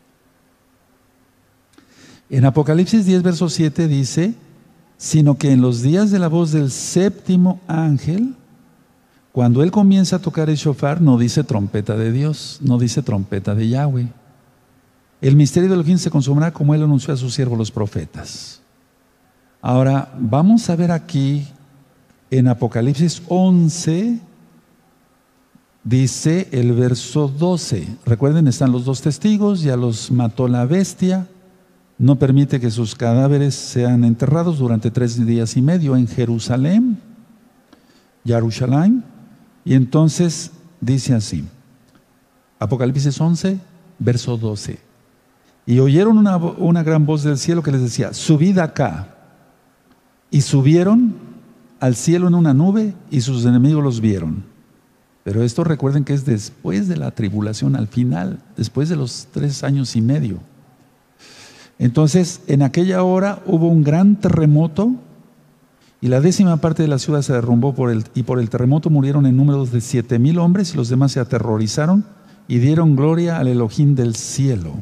[SPEAKER 1] En Apocalipsis diez, verso siete dice, sino que en los días de la voz del séptimo ángel, cuando él comienza a tocar el shofar, no dice trompeta de Dios, no dice trompeta de Yahweh. El misterio de Elohim se consumará como él anunció a sus siervos los profetas. Ahora, vamos a ver aquí en Apocalipsis once, dice el verso doce. Recuerden, están los dos testigos, ya los mató la bestia. no permite que sus cadáveres sean enterrados durante tres días y medio en Jerusalén, Jerusalén. Y entonces dice así, Apocalipsis once, verso doce. Y oyeron una, una gran voz del cielo que les decía, subid acá. Y subieron al cielo en una nube y sus enemigos los vieron. Pero esto recuerden que es después de la tribulación, al final, después de los tres años y medio. Entonces, en aquella hora hubo un gran terremoto y la décima parte de la ciudad se derrumbó por el, y por el terremoto murieron en números de siete mil hombres y los demás se aterrorizaron y dieron gloria al Elohim del cielo.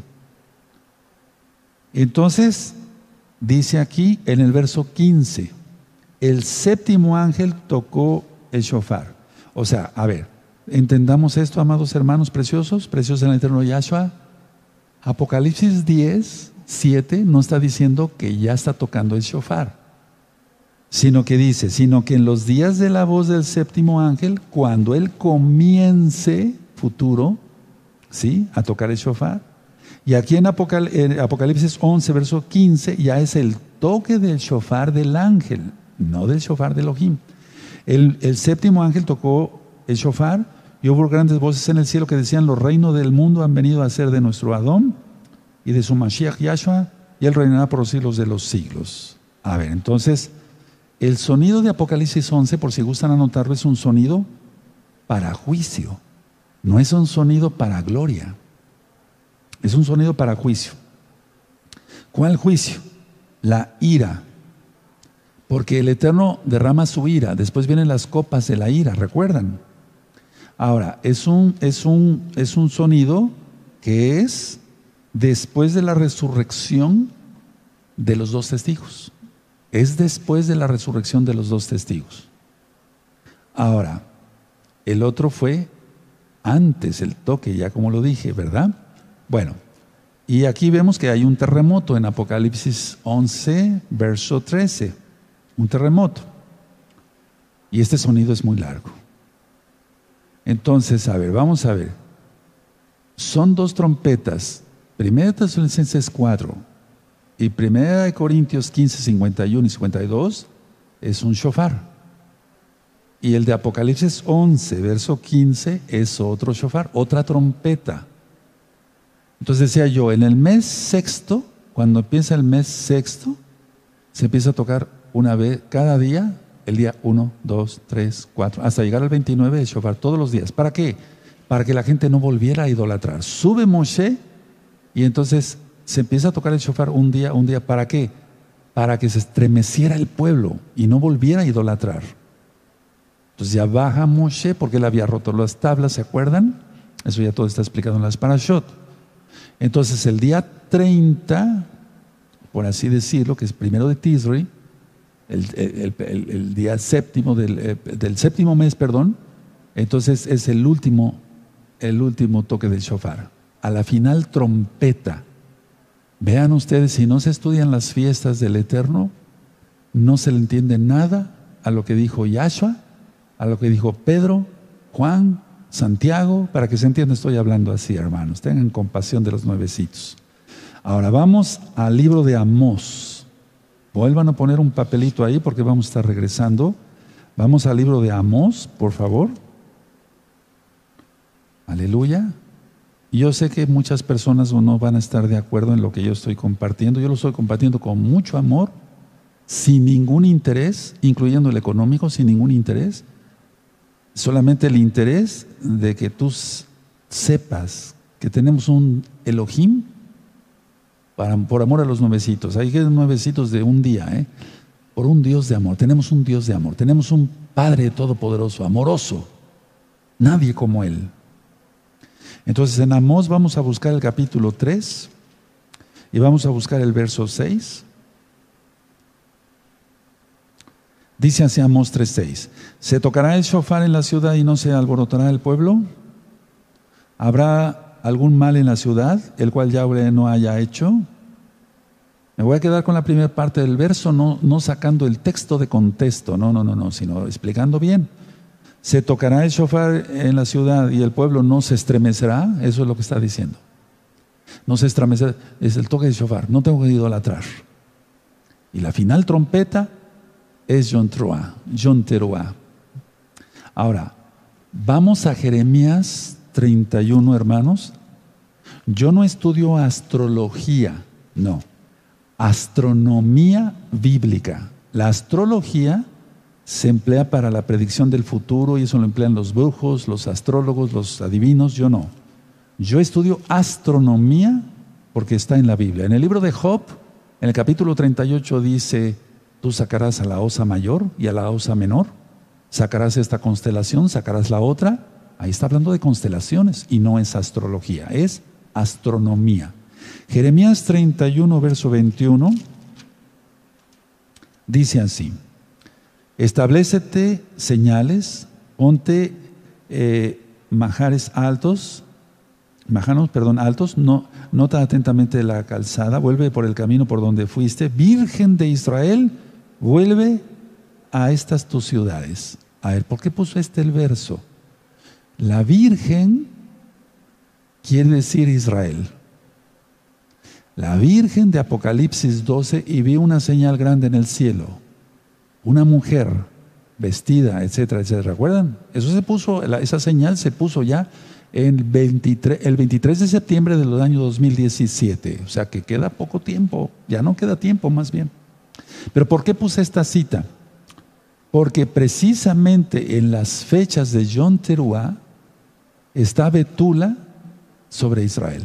[SPEAKER 1] Entonces, dice aquí en el verso quince, el séptimo ángel tocó el shofar. O sea, a ver, entendamos esto, amados hermanos preciosos, preciosos en el eterno Yahshua. Apocalipsis diez, siete no está diciendo que ya está tocando el shofar, sino que dice, sino que en los días de la voz del séptimo ángel, cuando él comience, futuro, ¿sí?, a tocar el shofar. Y aquí en, Apocal en Apocalipsis once, verso quince, ya es el toque del shofar del ángel, no del shofar de Elohim. El, el séptimo ángel tocó el shofar y hubo grandes voces en el cielo que decían, los reinos del mundo han venido a ser de nuestro Adón y de su Mashiach Yahshua, y él reinará por los siglos de los siglos. A ver, entonces, el sonido de Apocalipsis once, por si gustan anotarlo, es un sonido para juicio, no es un sonido para gloria, es un sonido para juicio. ¿Cuál juicio? La ira. Porque el Eterno derrama su ira, después vienen las copas de la ira, ¿recuerdan? Ahora, es un, es un, es un sonido que es después de la resurrección de los dos testigos. Es después de la resurrección de los dos testigos. Ahora, el otro fue antes, el toque, ya como lo dije, ¿verdad? Bueno, y aquí vemos que hay un terremoto en Apocalipsis once, verso trece. Un terremoto. Y este sonido es muy largo. Entonces, a ver, vamos a ver. Son dos trompetas. Primera de Tesalonicenses cuatro y Primera de Corintios quince, cincuenta y uno y cincuenta y dos es un shofar. Y el de Apocalipsis once, verso quince es otro shofar, otra trompeta. Entonces decía yo, en el mes sexto, cuando empieza el mes sexto, se empieza a tocar una vez cada día, el día uno, dos, tres, cuatro, hasta llegar al veintinueve de shofar, todos los días. ¿Para qué? Para que la gente no volviera a idolatrar. Sube Moshe y entonces se empieza a tocar el shofar un día, un día. ¿Para qué? Para que se estremeciera el pueblo y no volviera a idolatrar. Entonces ya baja Moshe porque él había roto las tablas, ¿se acuerdan? Eso ya todo está explicado en las parashot. Entonces el día treinta, por así decirlo, que es primero de Tisri, el, el, el, el día séptimo del, del séptimo mes, perdón, entonces es el último, el último toque del shofar. A la final trompeta. Vean ustedes, si no se estudian las fiestas del Eterno, no se le entiende nada a lo que dijo Yahshua, a lo que dijo Pedro, Juan, Santiago. Para que se entienda, estoy hablando así, hermanos. Tengan compasión de los nuevecitos. Ahora vamos al libro de Amós. Vuelvan a poner un papelito ahí porque vamos a estar regresando. Vamos al libro de Amós, por favor. Aleluya. Yo sé que muchas personas no van a estar de acuerdo en lo que yo estoy compartiendo. Yo lo estoy compartiendo con mucho amor, sin ningún interés, incluyendo el económico, sin ningún interés. Solamente el interés de que tú sepas que tenemos un Elohim para, por amor a los nuevecitos. Hay que nuevecitos de un día, ¿eh? Por un Dios de amor. Tenemos un Dios de amor. Tenemos un Padre todopoderoso, amoroso. Nadie como Él. Entonces en Amós vamos a buscar el capítulo tres y vamos a buscar el verso seis. Dice así Amós tres seis: ¿se tocará el shofar en la ciudad y no se alborotará el pueblo? ¿Habrá algún mal en la ciudad, el cual Yahweh no haya hecho? Me voy a quedar con la primera parte del verso, no, no sacando el texto de contexto, no, no, no, no, sino explicando bien. ¿Se tocará el shofar en la ciudad y el pueblo no se estremecerá? Eso es lo que está diciendo. No se estremecer, es el toque de shofar, no tengo que idolatrar. Y la final trompeta es Yom Teruah, Yom Teruah. Ahora, vamos a Jeremías treinta y uno, hermanos. Yo no estudio astrología, no, astronomía bíblica. La astrología se emplea para la predicción del futuro y eso lo emplean los brujos, los astrólogos, los adivinos. Yo no. Yo estudio astronomía porque está en la Biblia. En el libro de Job, en el capítulo treinta y ocho dice: tú sacarás a la osa mayor y a la osa menor, sacarás esta constelación, sacarás la otra. Ahí está hablando de constelaciones y no es astrología, es astronomía. Jeremías treinta y uno, verso veintiuno, dice así: establécete señales, ponte eh, majares altos, majanos, perdón, altos, no, nota atentamente la calzada, vuelve por el camino por donde fuiste, Virgen de Israel, vuelve a estas tus ciudades. A ver, ¿por qué puso este el verso? La Virgen quiere decir Israel. La Virgen de Apocalipsis doce, y vi una señal grande en el cielo, una mujer vestida, etcétera, etcétera. ¿Recuerdan? Eso se puso, esa señal se puso ya en veintitrés, el veintitrés de septiembre del año dos mil diecisiete. O sea que queda poco tiempo, ya no queda tiempo más bien. Pero ¿por qué puse esta cita? Porque precisamente en las fechas de Yom Teruah está Betula sobre Israel.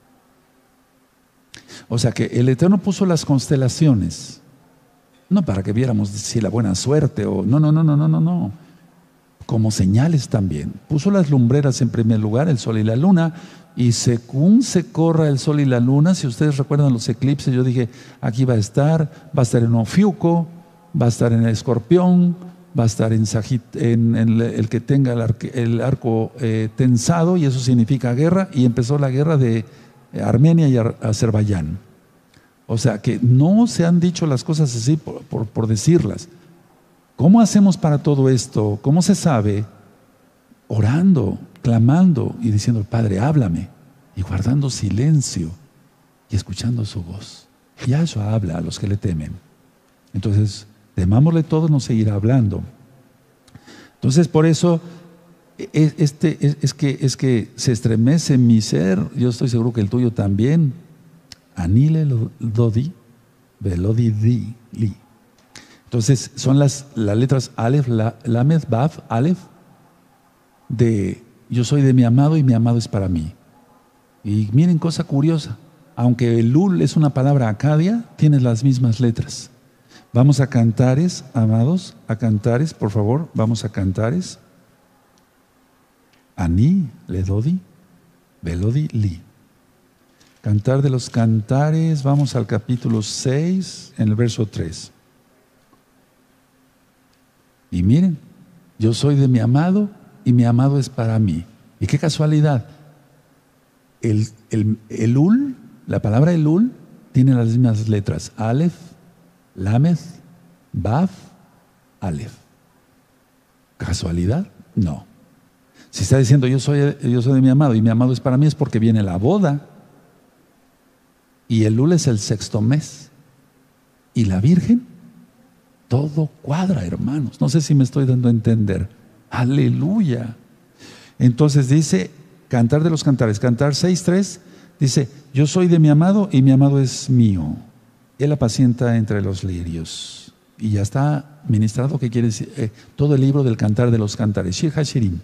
[SPEAKER 1] O sea que el Eterno puso las constelaciones, no para que viéramos si la buena suerte o no, no, no, no, no, no, no, como señales también. Puso las lumbreras en primer lugar, el sol y la luna, y según se corra el sol y la luna, si ustedes recuerdan los eclipses, yo dije, aquí va a estar, va a estar en Ofiuco, va a estar en el Escorpión, va a estar en, Sagit, en, en el que tenga el, arque, el arco eh, tensado, y eso significa guerra, y empezó la guerra de Armenia y Azerbaiyán. O sea que no se han dicho las cosas así por, por, por decirlas. ¿Cómo hacemos para todo esto? ¿Cómo se sabe? Orando, clamando y diciendo: Padre, háblame, y guardando silencio y escuchando su voz. Y eso habla a los que le temen. Entonces, temámosle todos, nos seguirá hablando. Entonces, por eso este, es, es, que, es que se estremece mi ser. Yo estoy seguro que el tuyo también. Anile Dodi, Velodi Di, Li. Entonces, son las, las letras Aleph, la, Lamed, Baf, Aleph, de yo soy de mi amado y mi amado es para mí. Y miren, cosa curiosa, aunque el Lul es una palabra acadia, tiene las mismas letras. Vamos a Cantares, amados, a Cantares, por favor, vamos a Cantares. Ani, Ledodi, Velodi, Li. Cantar de los Cantares, vamos al capítulo seis, en el verso tres. Y miren, yo soy de mi amado y mi amado es para mí. Y qué casualidad, el, el, el Ul, la palabra Elul, tiene las mismas letras, Aleph, Lamed, Baf, Aleph. ¿Casualidad? No. Si está diciendo yo soy, yo soy de mi amado y mi amado es para mí, es porque viene la boda. Y Elul es el sexto mes. Y la Virgen, todo cuadra, hermanos. No sé si me estoy dando a entender. Aleluya. Entonces dice, Cantar de los Cantares, Cantar seis tres, dice, yo soy de mi amado y mi amado es mío. Él apacienta entre los lirios. Y ya está ministrado, ¿qué quiere decir? Eh, todo el libro del Cantar de los Cantares, Shir HaShirim.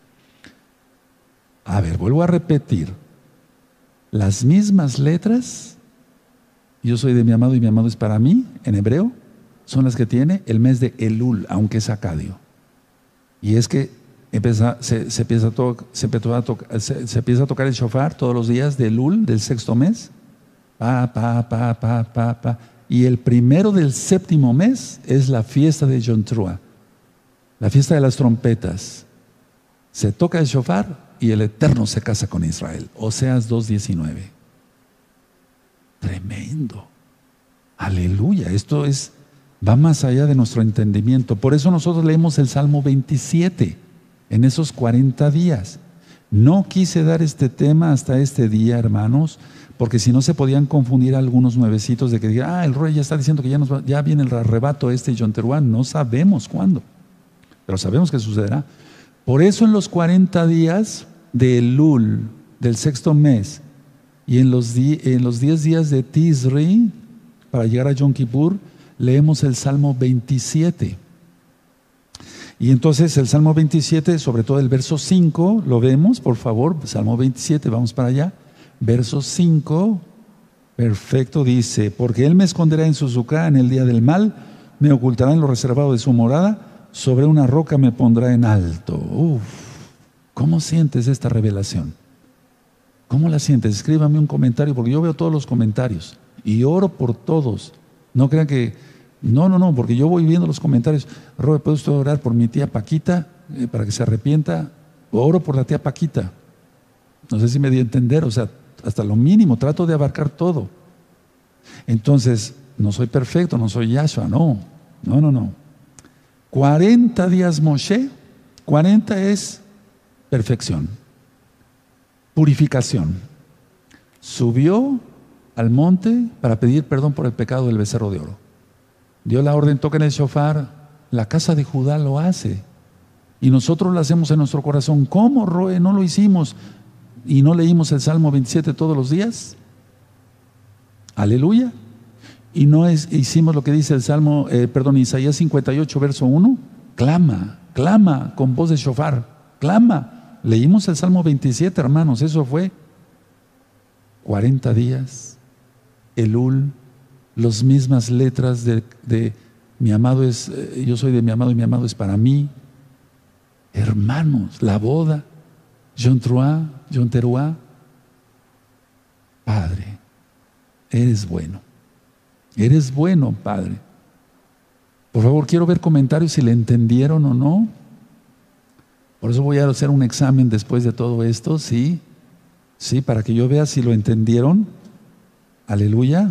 [SPEAKER 1] A ver, vuelvo a repetir. Las mismas letras, yo soy de mi amado y mi amado es para mí, en hebreo, son las que tiene el mes de Elul, aunque es acadio. Y es que empieza, se, se, empieza a to, se, empieza a to, se, se empieza a tocar el shofar todos los días de Elul, del sexto mes. Pa, pa, pa, pa, pa, pa. Y el primero del séptimo mes es la fiesta de Yom Teruah, la fiesta de las trompetas. Se toca el shofar y el Eterno se casa con Israel. Oseas dos diecinueve. Tremendo. Aleluya. Esto es, va más allá de nuestro entendimiento. Por eso nosotros leemos el Salmo veintisiete en esos cuarenta días. No quise dar este tema hasta este día, hermanos, porque si no se podían confundir algunos nuevecitos de que digan, ah, el Roy ya está diciendo que ya, nos va, ya viene el arrebato este y John Teruá. No sabemos cuándo, pero sabemos que sucederá. Por eso en los cuarenta días de Elul, del sexto mes, y en los, en los diez días de Tisri, para llegar a Yom Kippur, leemos el Salmo veintisiete. Y entonces el Salmo veintisiete, sobre todo el verso cinco, lo vemos, por favor, Salmo veintisiete, vamos para allá. Verso cinco, perfecto, dice, porque Él me esconderá en su sucá en el día del mal, me ocultará en lo reservado de su morada, sobre una roca me pondrá en alto. Uf, ¿cómo sientes esta revelación? ¿Cómo la sientes? Escríbame un comentario, porque yo veo todos los comentarios y oro por todos. No crean que, no, no, no, porque yo voy viendo los comentarios. Robert, ¿puedo usted orar por mi tía Paquita eh, para que se arrepienta? Oro por la tía Paquita. No sé si me di a entender, o sea, hasta lo mínimo, trato de abarcar todo. Entonces, no soy perfecto, no soy Yahshua, no, no, no, no. cuarenta días Moshe, cuarenta es perfección, purificación. Subió al monte para pedir perdón por el pecado del becerro de oro. Dio la orden, toquen el shofar, la casa de Judá lo hace. Y nosotros lo hacemos en nuestro corazón. ¿Cómo, Roe? No lo hicimos. ¿Y no leímos el Salmo veintisiete todos los días? Aleluya. ¿Y no es, hicimos lo que dice el Salmo, eh, perdón, Isaías cincuenta y ocho, verso uno? Clama, clama con voz de shofar, clama. Leímos el Salmo veintisiete, hermanos, eso fue cuarenta días, Elul, las mismas letras de, de mi amado es, eh, yo soy de mi amado y mi amado es para mí. Hermanos, la boda, John Teruá, John Teruá, Padre, eres bueno, eres bueno, Padre. Por favor, quiero ver comentarios si le entendieron o no. Por eso voy a hacer un examen después de todo esto, sí, sí, para que yo vea si lo entendieron. Aleluya.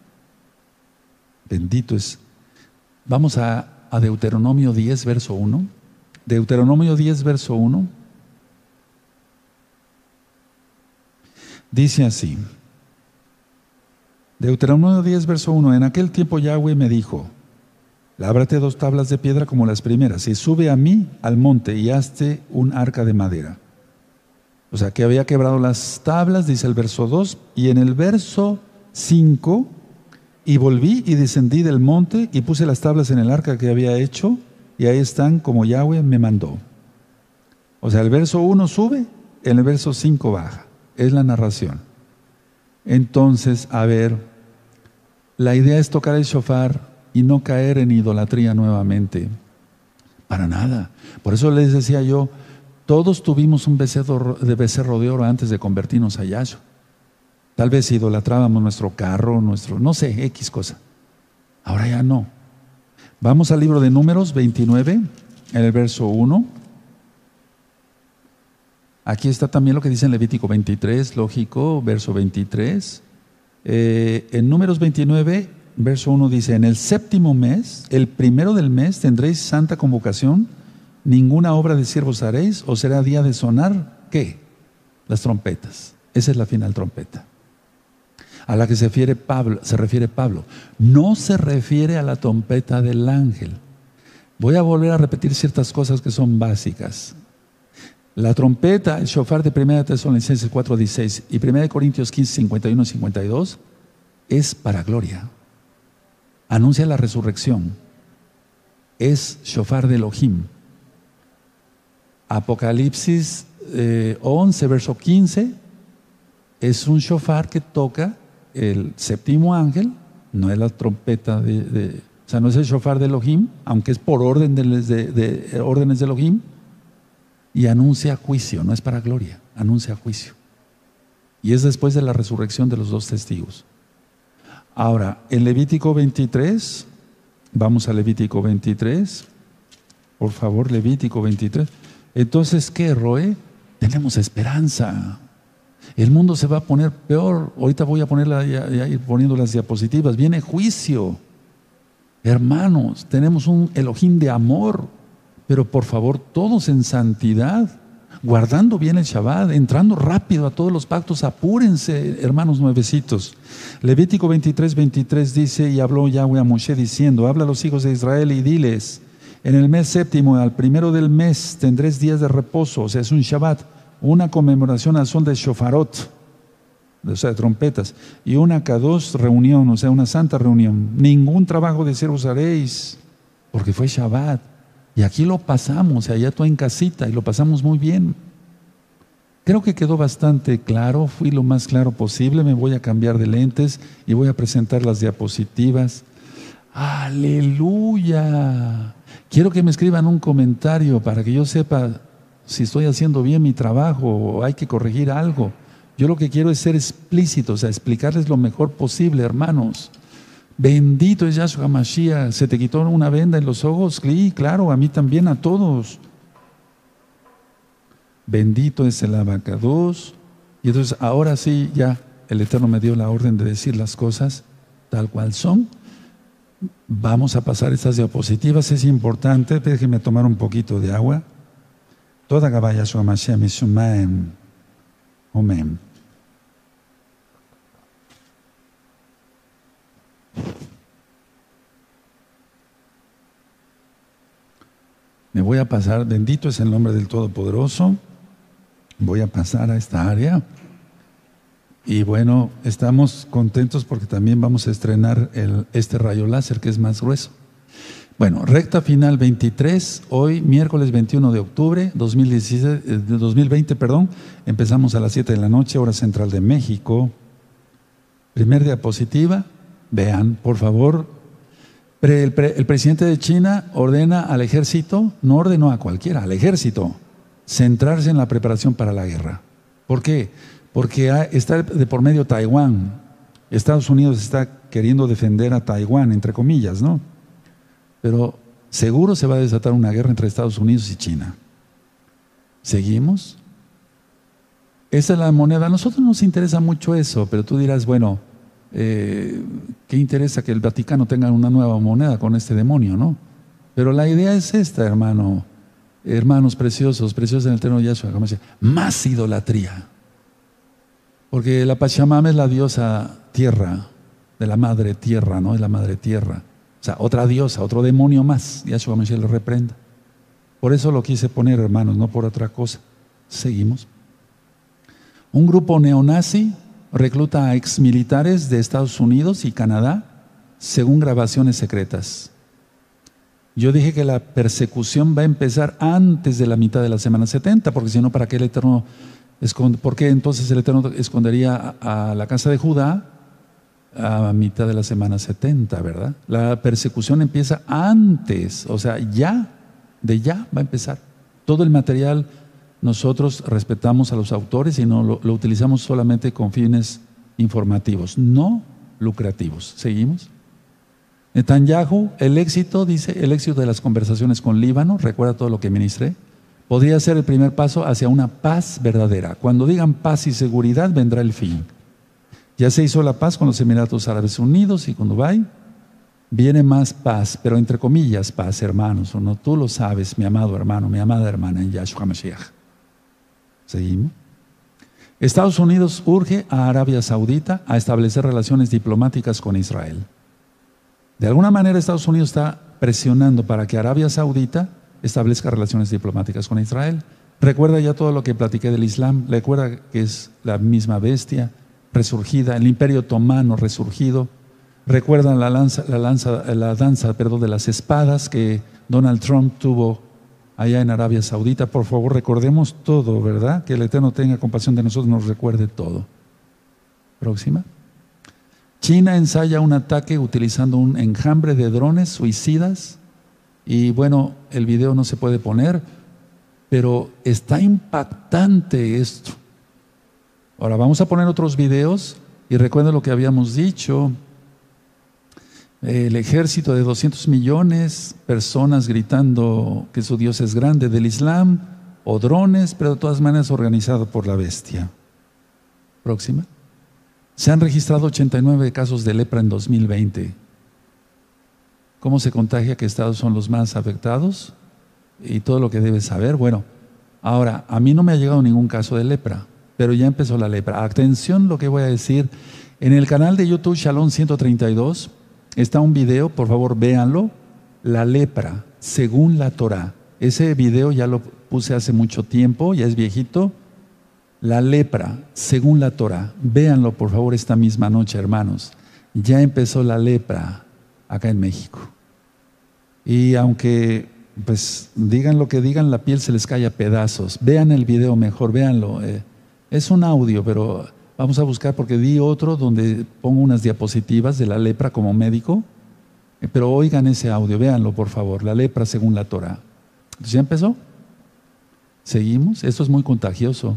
[SPEAKER 1] Bendito es. Vamos a, a Deuteronomio diez, verso uno. Deuteronomio diez, verso uno. Dice así, Deuteronomio diez, verso uno, en aquel tiempo Yahweh me dijo, lábrate dos tablas de piedra como las primeras y sube a mí al monte y hazte un arca de madera. O sea, que había quebrado las tablas, dice el verso dos, y en el verso cinco, y volví y descendí del monte y puse las tablas en el arca que había hecho y ahí están como Yahweh me mandó. O sea, el verso uno sube, en el verso cinco baja. Es la narración. Entonces, a ver, la idea es tocar el shofar y no caer en idolatría nuevamente. Para nada. Por eso les decía yo, todos tuvimos un becerro de, becerro de oro antes de convertirnos a Yahshua. Tal vez idolatrábamos nuestro carro, nuestro, no sé, X cosa. Ahora ya no. Vamos al libro de Números veintinueve, en el verso uno. Aquí está también lo que dice en Levítico veintitrés, lógico, verso veintitrés. Eh, en Números veintinueve, verso uno dice, en el séptimo mes, el primero del mes, tendréis santa convocación, ninguna obra de siervos haréis, o será día de sonar, ¿qué? Las trompetas. Esa es la final trompeta. A la que se refiere Pablo, se refiere Pablo. No se refiere a la trompeta del ángel. Voy a volver a repetir ciertas cosas que son básicas. La trompeta, el shofar de primera Tesalonicenses cuatro dieciséis y primera Corintios quince cincuenta y uno y cincuenta y dos es para gloria. Anuncia la resurrección. Es shofar de Elohim. Apocalipsis eh, once, verso quince, es un shofar que toca el séptimo ángel, no es la trompeta de, de o sea, no es el shofar de Elohim, aunque es por orden de, de, de órdenes de Elohim. Y anuncia juicio, no es para gloria, anuncia juicio. Y es después de la resurrección de los dos testigos. Ahora, en Levítico veintitrés, vamos a Levítico veintitrés, por favor, Levítico veintitrés. Entonces, ¿qué, Roe? Tenemos esperanza. El mundo se va a poner peor. Ahorita voy a ponerla, ya, ya ir poniendo las diapositivas. Viene juicio. Hermanos, tenemos un Elohim de amor. Pero por favor, todos en santidad. guardando bien el Shabbat, entrando rápido a todos los pactos. Apúrense, hermanos nuevecitos. Levítico veintitrés, veintitrés dice: y habló Yahweh a Moshe diciendo, habla a los hijos de Israel y diles, en el mes séptimo, al primero del mes, tendréis días de reposo, o sea, es un Shabbat, una conmemoración al son de shofarot, o sea, de trompetas, y una kadosh reunión, o sea, una santa reunión. Ningún trabajo de siervos haréis, porque fue Shabbat. Y aquí lo pasamos, allá tú en casita, y lo pasamos muy bien. Creo que quedó bastante claro, fui lo más claro posible. Me voy a cambiar de lentes y voy a presentar las diapositivas. ¡Aleluya! Quiero que me escriban un comentario para que yo sepa si estoy haciendo bien mi trabajo o hay que corregir algo. Yo lo que quiero es ser explícito, o sea, explicarles lo mejor posible, hermanos. Bendito es Yahshua HaMashiach. ¿Se te quitó una venda en los ojos? Sí, claro, a mí también, a todos. Bendito es el abacados. Y entonces ahora sí, ya el Eterno me dio la orden de decir las cosas tal cual son. Vamos a pasar estas diapositivas, es importante. Déjenme tomar un poquito de agua. Toda Gabá Yahshua HaMashiach Mishumaem. Amén. Me voy a pasar, bendito es el nombre del Todopoderoso. Voy a pasar a esta área. Y bueno, estamos contentos porque también vamos a estrenar el, este rayo láser que es más grueso. Bueno, recta final veintitrés, hoy miércoles veintiuno de octubre dos mil dieciséis, dos mil veinte, perdón. Empezamos a las siete de la noche, hora central de México. Primer diapositiva, vean, por favor. El, pre, el presidente de China ordena al ejército, no ordenó a cualquiera, al ejército, centrarse en la preparación para la guerra. ¿Por qué? Porque está de por medio Taiwán. Estados Unidos está queriendo defender a Taiwán, entre comillas, ¿no? Pero seguro se va a desatar una guerra entre Estados Unidos y China. ¿Seguimos? Esa es la moneda. A nosotros nos interesa mucho eso, pero tú dirás, bueno, Eh, ¿qué interesa que el Vaticano tenga una nueva moneda con este demonio, no? Pero la idea es esta, hermano, hermanos preciosos, preciosos en el eterno Yahshua, más idolatría. Porque la Pachamama es la diosa tierra, de la madre tierra, ¿no? Es la madre tierra. O sea, otra diosa, otro demonio más. Yahshua Mashiach lo reprenda. Por eso lo quise poner, hermanos, no por otra cosa. Seguimos. Un grupo neonazi recluta a exmilitares de Estados Unidos y Canadá según grabaciones secretas. Yo dije que la persecución va a empezar antes de la mitad de la semana setenta, porque si no, ¿para qué el Eterno esconde? ¿Por qué entonces el Eterno escondería a, a la casa de Judá a mitad de la semana setenta, verdad? La persecución empieza antes, o sea, ya, de ya va a empezar. Todo el material nosotros respetamos a los autores y no lo, lo utilizamos solamente con fines informativos, no lucrativos. ¿Seguimos? Netanyahu, el éxito, dice, el éxito de las conversaciones con Líbano, recuerda todo lo que ministré, podría ser el primer paso hacia una paz verdadera. Cuando digan paz y seguridad, vendrá el fin. Ya se hizo la paz con los Emiratos Árabes Unidos y con Dubái. Viene más paz, pero entre comillas paz, hermanos, o no, tú lo sabes, mi amado hermano, mi amada hermana en Yahshua Mashiach. Seguimos. Estados Unidos urge a Arabia Saudita a establecer relaciones diplomáticas con Israel. De alguna manera Estados Unidos está presionando para que Arabia Saudita establezca relaciones diplomáticas con Israel. Recuerda ya todo lo que platiqué del Islam, recuerda que es la misma bestia resurgida, el imperio otomano resurgido. Recuerdan la, lanza, la, lanza, la danza perdón, de las espadas que Donald Trump tuvo allá en Arabia Saudita. Por favor, recordemos todo, ¿verdad? Que el Eterno tenga compasión de nosotros, nos recuerde todo. Próxima. China ensaya un ataque utilizando un enjambre de drones suicidas. Y bueno, el video no se puede poner, pero está impactante esto. Ahora vamos a poner otros videos y recuerden lo que habíamos dicho. El ejército de doscientos millones, personas gritando que su Dios es grande del Islam, o drones, pero de todas maneras organizado por la bestia. Próxima. Se han registrado ochenta y nueve casos de lepra en dos mil veinte. ¿Cómo se contagia? ¿Qué estados son los más afectados? Y todo lo que debes saber. Bueno, Ahora, a mí no me ha llegado ningún caso de lepra, pero ya empezó la lepra. Atención lo que voy a decir. En el canal de YouTube Shalom ciento treinta y dos está un video, por favor véanlo, la lepra según la Torah. Ese video ya lo puse hace mucho tiempo, ya es viejito. La lepra según la Torah. Véanlo por favor esta misma noche, hermanos. Ya empezó la lepra acá en México. Y aunque pues digan lo que digan, la piel se les cae a pedazos. Vean el video mejor, véanlo. Eh, es un audio, pero vamos a buscar porque di otro donde pongo unas diapositivas de la lepra como médico. Eh, pero oigan ese audio, véanlo por favor. La lepra según la Torah. Entonces, ¿ya empezó? ¿Seguimos? Esto es muy contagioso.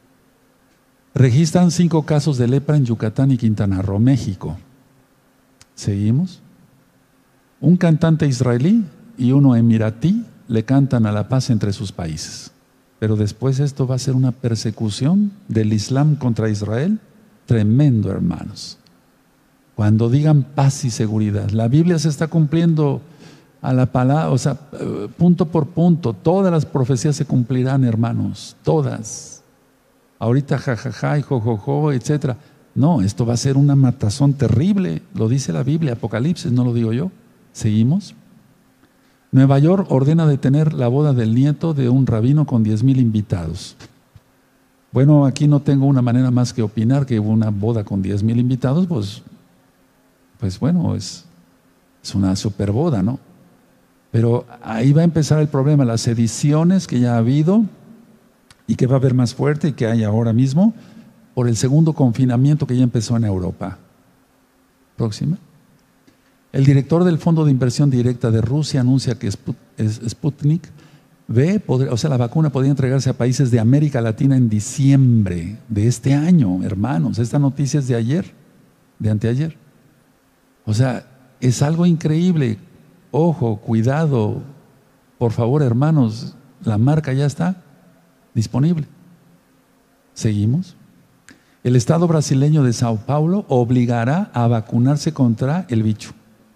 [SPEAKER 1] Registran cinco casos de lepra en Yucatán y Quintana Roo, México. ¿Seguimos? Un cantante israelí y uno emiratí le cantan a la paz entre sus países. Pero después esto va a ser una persecución del Islam contra Israel. Tremendo, hermanos. Cuando digan paz y seguridad, la Biblia se está cumpliendo a la palabra, o sea, punto por punto. Todas las profecías se cumplirán, hermanos, todas. Ahorita jajaja y jojojo, etcétera. No, esto va a ser una matazón terrible. Lo dice la Biblia, Apocalipsis, no lo digo yo. ¿Seguimos? Nueva York ordena detener la boda del nieto de un rabino con diez mil invitados. Bueno, aquí no tengo una manera más que opinar que una boda con diez mil invitados, pues, pues bueno, es, es una super boda, ¿no? Pero ahí va a empezar el problema, las sediciones que ya ha habido y que va a haber más fuerte y que hay ahora mismo por el segundo confinamiento que ya empezó en Europa. Próxima. El director del Fondo de Inversión Directa de Rusia anuncia que Sputnik V, o sea, la vacuna podría entregarse a países de América Latina en diciembre de este año, hermanos. Esta noticia es de ayer, de anteayer. O sea, es algo increíble. Ojo, cuidado, por favor, hermanos, la marca ya está disponible. ¿Seguimos? El Estado brasileño de Sao Paulo obligará a vacunarse contra el bicho.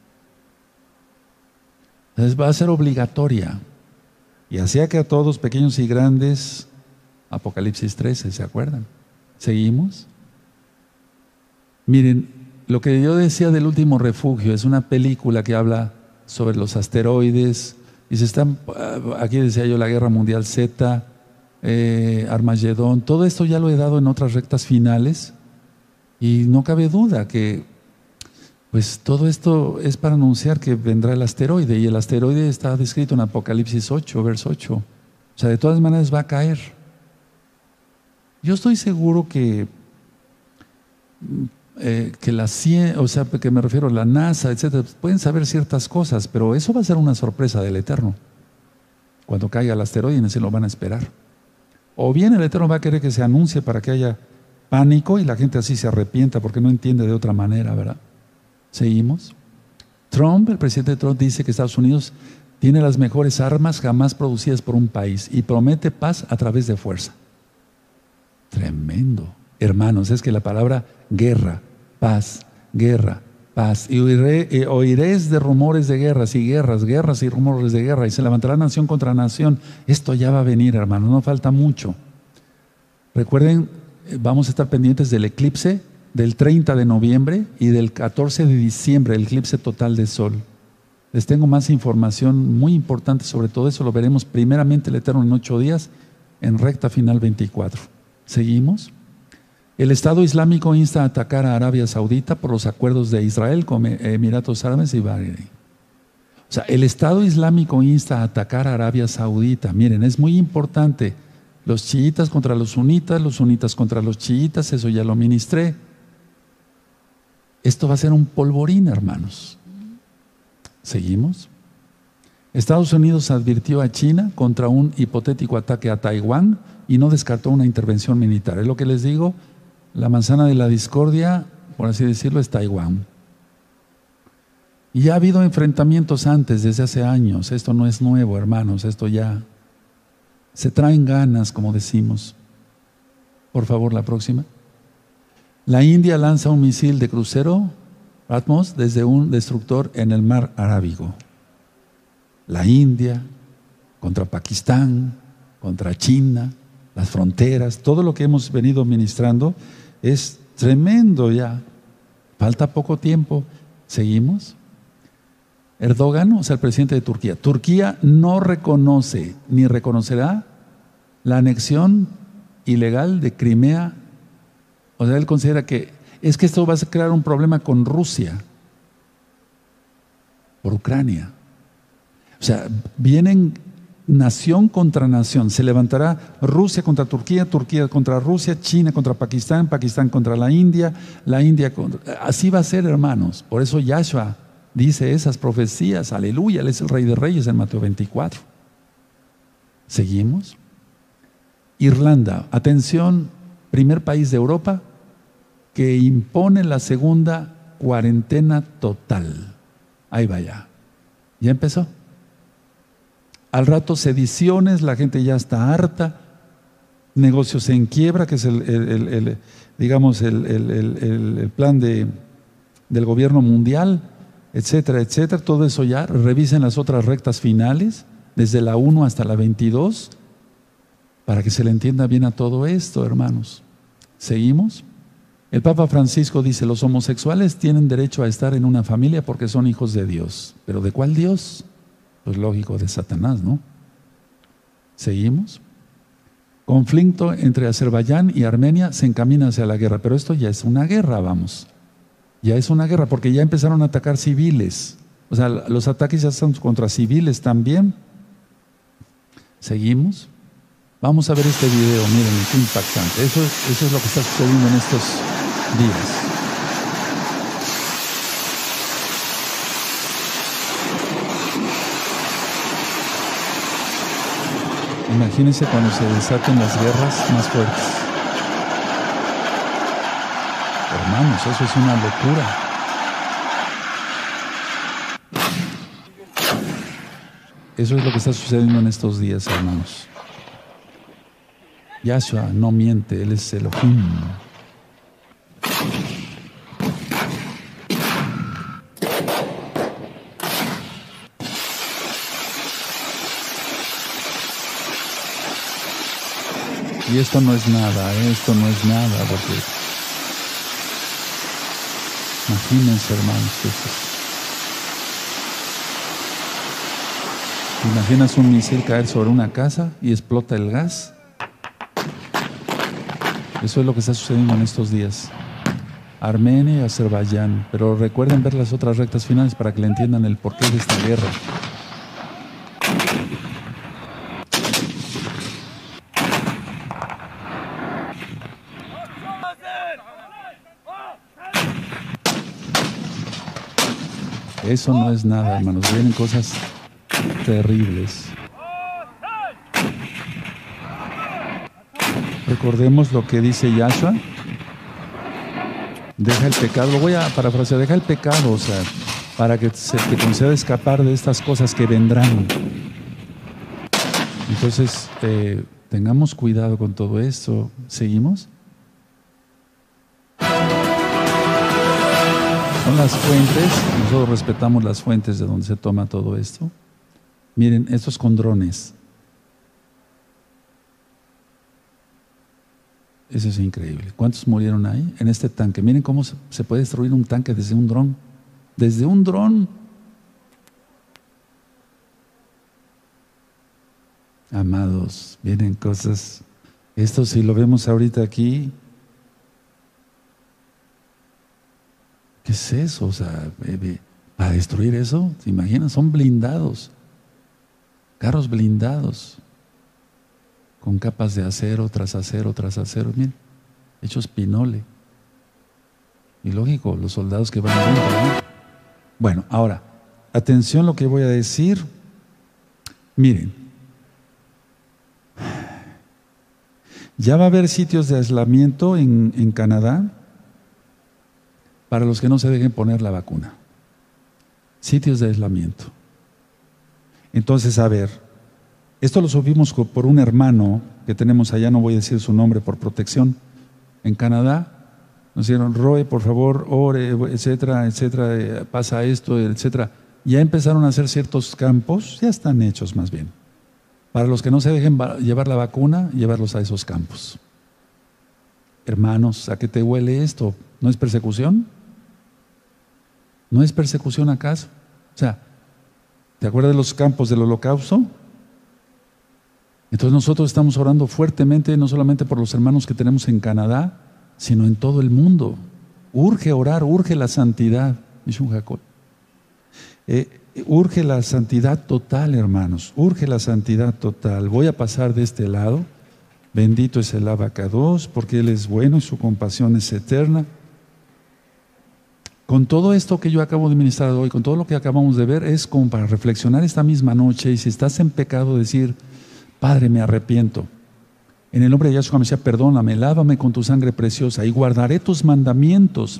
[SPEAKER 1] Entonces va a ser obligatoria. Y hacía que a todos, pequeños y grandes, Apocalipsis trece, ¿se acuerdan? ¿Seguimos? Miren, lo que yo decía del último refugio es una película que habla sobre los asteroides, y se están, aquí decía yo, la Guerra Mundial Z, eh, Armagedón, todo esto ya lo he dado en otras rectas finales, y no cabe duda que pues todo esto es para anunciar que vendrá el asteroide, y el asteroide está descrito en Apocalipsis ocho, verso ocho. O sea, de todas maneras va a caer. Yo estoy seguro que eh, que la ciencia, o sea, que me refiero a la NASA, etcétera, pueden saber ciertas cosas, pero eso va a ser una sorpresa del Eterno. Cuando caiga el asteroide, se lo van a esperar. O bien el Eterno va a querer que se anuncie para que haya pánico y la gente así se arrepienta porque no entiende de otra manera, ¿verdad? ¿Seguimos? Trump, el presidente Trump, dice que Estados Unidos tiene las mejores armas jamás producidas por un país y promete paz a través de fuerza. Tremendo. Hermanos, es que la palabra guerra, paz, guerra, paz, y oiré, eh, oiréis de rumores de guerras y guerras, guerras y rumores de guerra, y se levantará nación contra nación. Esto ya va a venir, hermanos, no falta mucho. Recuerden, vamos a estar pendientes del eclipse del treinta de noviembre y del catorce de diciembre, el eclipse total de sol. Les tengo más información muy importante sobre todo eso, lo veremos primeramente el Eterno en ocho días, en recta final veinticuatro. ¿Seguimos? El Estado Islámico insta a atacar a Arabia Saudita por los acuerdos de Israel con Emiratos Árabes y Bahrein. O sea, el Estado Islámico insta a atacar a Arabia Saudita. Miren, es muy importante. Los chiitas contra los sunitas, los sunitas contra los chiitas, eso ya lo ministré. Esto va a ser un polvorín, hermanos. ¿Seguimos? Estados Unidos advirtió a China contra un hipotético ataque a Taiwán y no descartó una intervención militar. Es lo que les digo, la manzana de la discordia, por así decirlo, es Taiwán. Y ya ha habido enfrentamientos antes, desde hace años. Esto no es nuevo, hermanos, esto ya se traen ganas, como decimos. Por favor, la próxima. La India lanza un misil de crucero Atmos desde un destructor en el mar Arábigo. La India contra Pakistán, contra China, las fronteras, todo lo que hemos venido ministrando es tremendo ya. Falta poco tiempo. ¿Seguimos? Erdogan, o sea, el presidente de Turquía. Turquía no reconoce ni reconocerá la anexión ilegal de Crimea. O sea, él considera que es que esto va a crear un problema con Rusia por Ucrania. O sea, vienen nación contra nación. Se levantará Rusia contra Turquía, Turquía contra Rusia, China contra Pakistán, Pakistán contra la India, la India contra... Así va a ser, hermanos. Por eso Yahshua dice esas profecías. Aleluya, Él es el Rey de Reyes en Mateo veinticuatro. ¿Seguimos? Irlanda, atención, primer país de Europa que impone la segunda cuarentena total. Ahí vaya. Ya empezó. Al rato sediciones, la gente ya está harta, negocios en quiebra, que es el, el, el, el digamos el, el, el, el plan de, del gobierno mundial, etcétera, etcétera. Todo eso ya. Revisen las otras rectas finales, desde la uno hasta la veintidós, para que se le entienda bien a todo esto, hermanos. ¿Seguimos? El Papa Francisco dice, los homosexuales tienen derecho a estar en una familia porque son hijos de Dios. ¿Pero de cuál Dios? Pues lógico, de Satanás, ¿no? ¿Seguimos? Conflicto entre Azerbaiyán y Armenia se encamina hacia la guerra, pero esto ya es una guerra, vamos. Ya es una guerra porque ya empezaron a atacar civiles. O sea, los ataques ya están contra civiles también. ¿Seguimos? Vamos a ver este video, miren, qué impactante. Eso, eso es lo que está sucediendo en estos días. Imagínense cuando se desaten las guerras más fuertes. Hermanos, eso es una locura. Eso es lo que está sucediendo en estos días, hermanos. Yahshua no miente, Él es Elohim. Y esto no es nada, ¿eh? Esto no es nada, porque imagínense, hermanos, que esto es... ¿Te imaginas un misil caer sobre una casa y explota el gas? Eso es lo que está sucediendo en estos días. Armenia y Azerbaiyán. Pero recuerden ver las otras rectas finales para que le entiendan el porqué de esta guerra. Eso no es nada, hermanos. Vienen cosas terribles. Recordemos lo que dice Yahshua. Deja el pecado. Lo voy a parafrasear. Deja el pecado, o sea, para que se te conceda escapar de estas cosas que vendrán. Entonces, eh, tengamos cuidado con todo esto. ¿Seguimos? Son las fuentes. Nosotros respetamos las fuentes de donde se toma todo esto. Miren, esto es con drones. Eso es increíble. ¿Cuántos murieron ahí? En este tanque. Miren cómo se, se puede destruir un tanque desde un dron. Desde un dron. Amados, vienen cosas. Esto si lo vemos ahorita aquí. ¿Qué es eso? O sea, para destruir eso, ¿se imaginan? Son blindados. Carros blindados. Con capas de acero, tras acero, tras acero, miren, hechos pinole. Y lógico, los soldados que van adentro, ¿no? Bueno, ahora, atención lo que voy a decir. Miren, ya va a haber sitios de aislamiento en, en Canadá para los que no se dejen poner la vacuna. Sitios de aislamiento. Entonces, a ver, esto lo supimos por un hermano que tenemos allá, no voy a decir su nombre por protección, en Canadá. Nos dijeron, Roe, por favor, ore, etcétera, etcétera, pasa esto, etcétera. Ya empezaron a hacer ciertos campos, ya están hechos más bien. Para los que no se dejen llevar la vacuna, llevarlos a esos campos. Hermanos, ¿a qué te huele esto? ¿No es persecución? ¿No es persecución acaso? O sea, ¿te acuerdas de los campos del Holocausto? Entonces nosotros estamos orando fuertemente, no solamente por los hermanos que tenemos en Canadá, sino en todo el mundo. Urge orar, urge la santidad, dice un Jacob. Eh, urge la santidad total, hermanos, urge la santidad total. Voy a pasar de este lado. Bendito es el Abacados, porque Él es bueno y su compasión es eterna. Con todo esto que yo acabo de ministrar hoy, con todo lo que acabamos de ver, es como para reflexionar esta misma noche, y si estás en pecado, decir: Padre, me arrepiento. En el nombre de Yahshua Mesías, perdóname, lávame con tu sangre preciosa y guardaré tus mandamientos.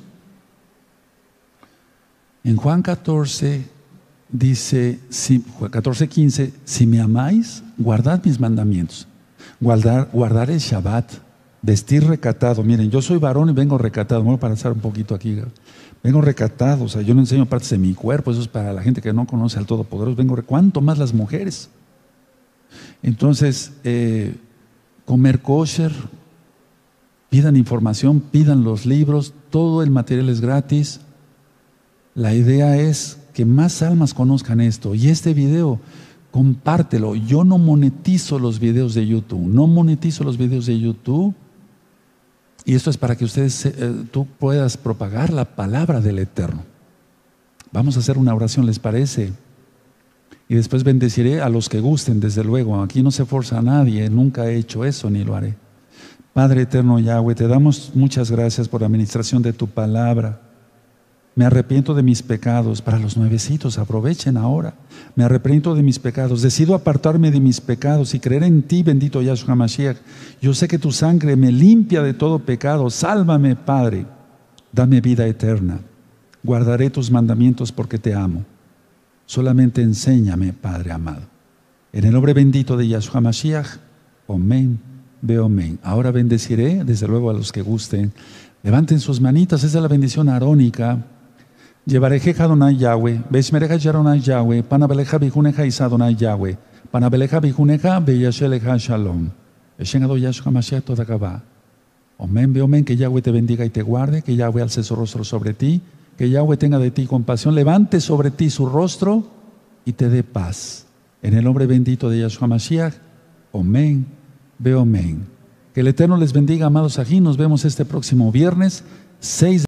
[SPEAKER 1] En Juan catorce dice, si, catorce quince, si me amáis, guardad mis mandamientos. Guardar, guardar el Shabbat, vestir recatado. Miren, yo soy varón y vengo recatado. Me voy a parar un poquito aquí. Vengo recatado, o sea, yo no enseño partes de mi cuerpo, eso es para la gente que no conoce al Todopoderoso. Vengo, ¿cuánto más las mujeres? Entonces, eh, comer kosher, pidan información, pidan los libros, todo el material es gratis. La idea es que más almas conozcan esto. Y este video, compártelo. Yo no monetizo los videos de YouTube, no monetizo los videos de YouTube. Y esto es para que ustedes, eh, tú puedas propagar la palabra del Eterno. Vamos a hacer una oración, ¿les parece? Y después bendeciré a los que gusten, desde luego. Aquí no se forza a nadie, nunca he hecho eso ni lo haré. Padre eterno Yahweh, te damos muchas gracias por la administración de tu palabra. Me arrepiento de mis pecados. Para los nuevecitos, aprovechen ahora. Me arrepiento de mis pecados. Decido apartarme de mis pecados y creer en ti, bendito Yahshua Mashiach. Yo sé que tu sangre me limpia de todo pecado. Sálvame, Padre. Dame vida eterna. Guardaré tus mandamientos porque te amo. Solamente enséñame, Padre amado. En el nombre bendito de Yahshua Mashiach. Amén. Veo amén. Ahora bendeciré, desde luego, a los que gusten. Levanten sus manitas. Esa es la bendición arónica. Llevarejeja Adonai Yahweh, Beishmereja Yaronai Yahweh, Panabeleja Bijuneja Isadonai Yahweh, Panabeleja Bijuneja Beyasheleja Shalom. Eshengado Yahshua Mashiach Todakabá. Amén, ve amén, que Yahweh te bendiga y te guarde, que Yahweh alce su rostro sobre ti, que Yahweh tenga de ti compasión, levante sobre ti su rostro y te dé paz. En el nombre bendito de Yahshua Mashiach, amén, ve amén. Que el Eterno les bendiga, amados aquí. Nos vemos este próximo viernes, seis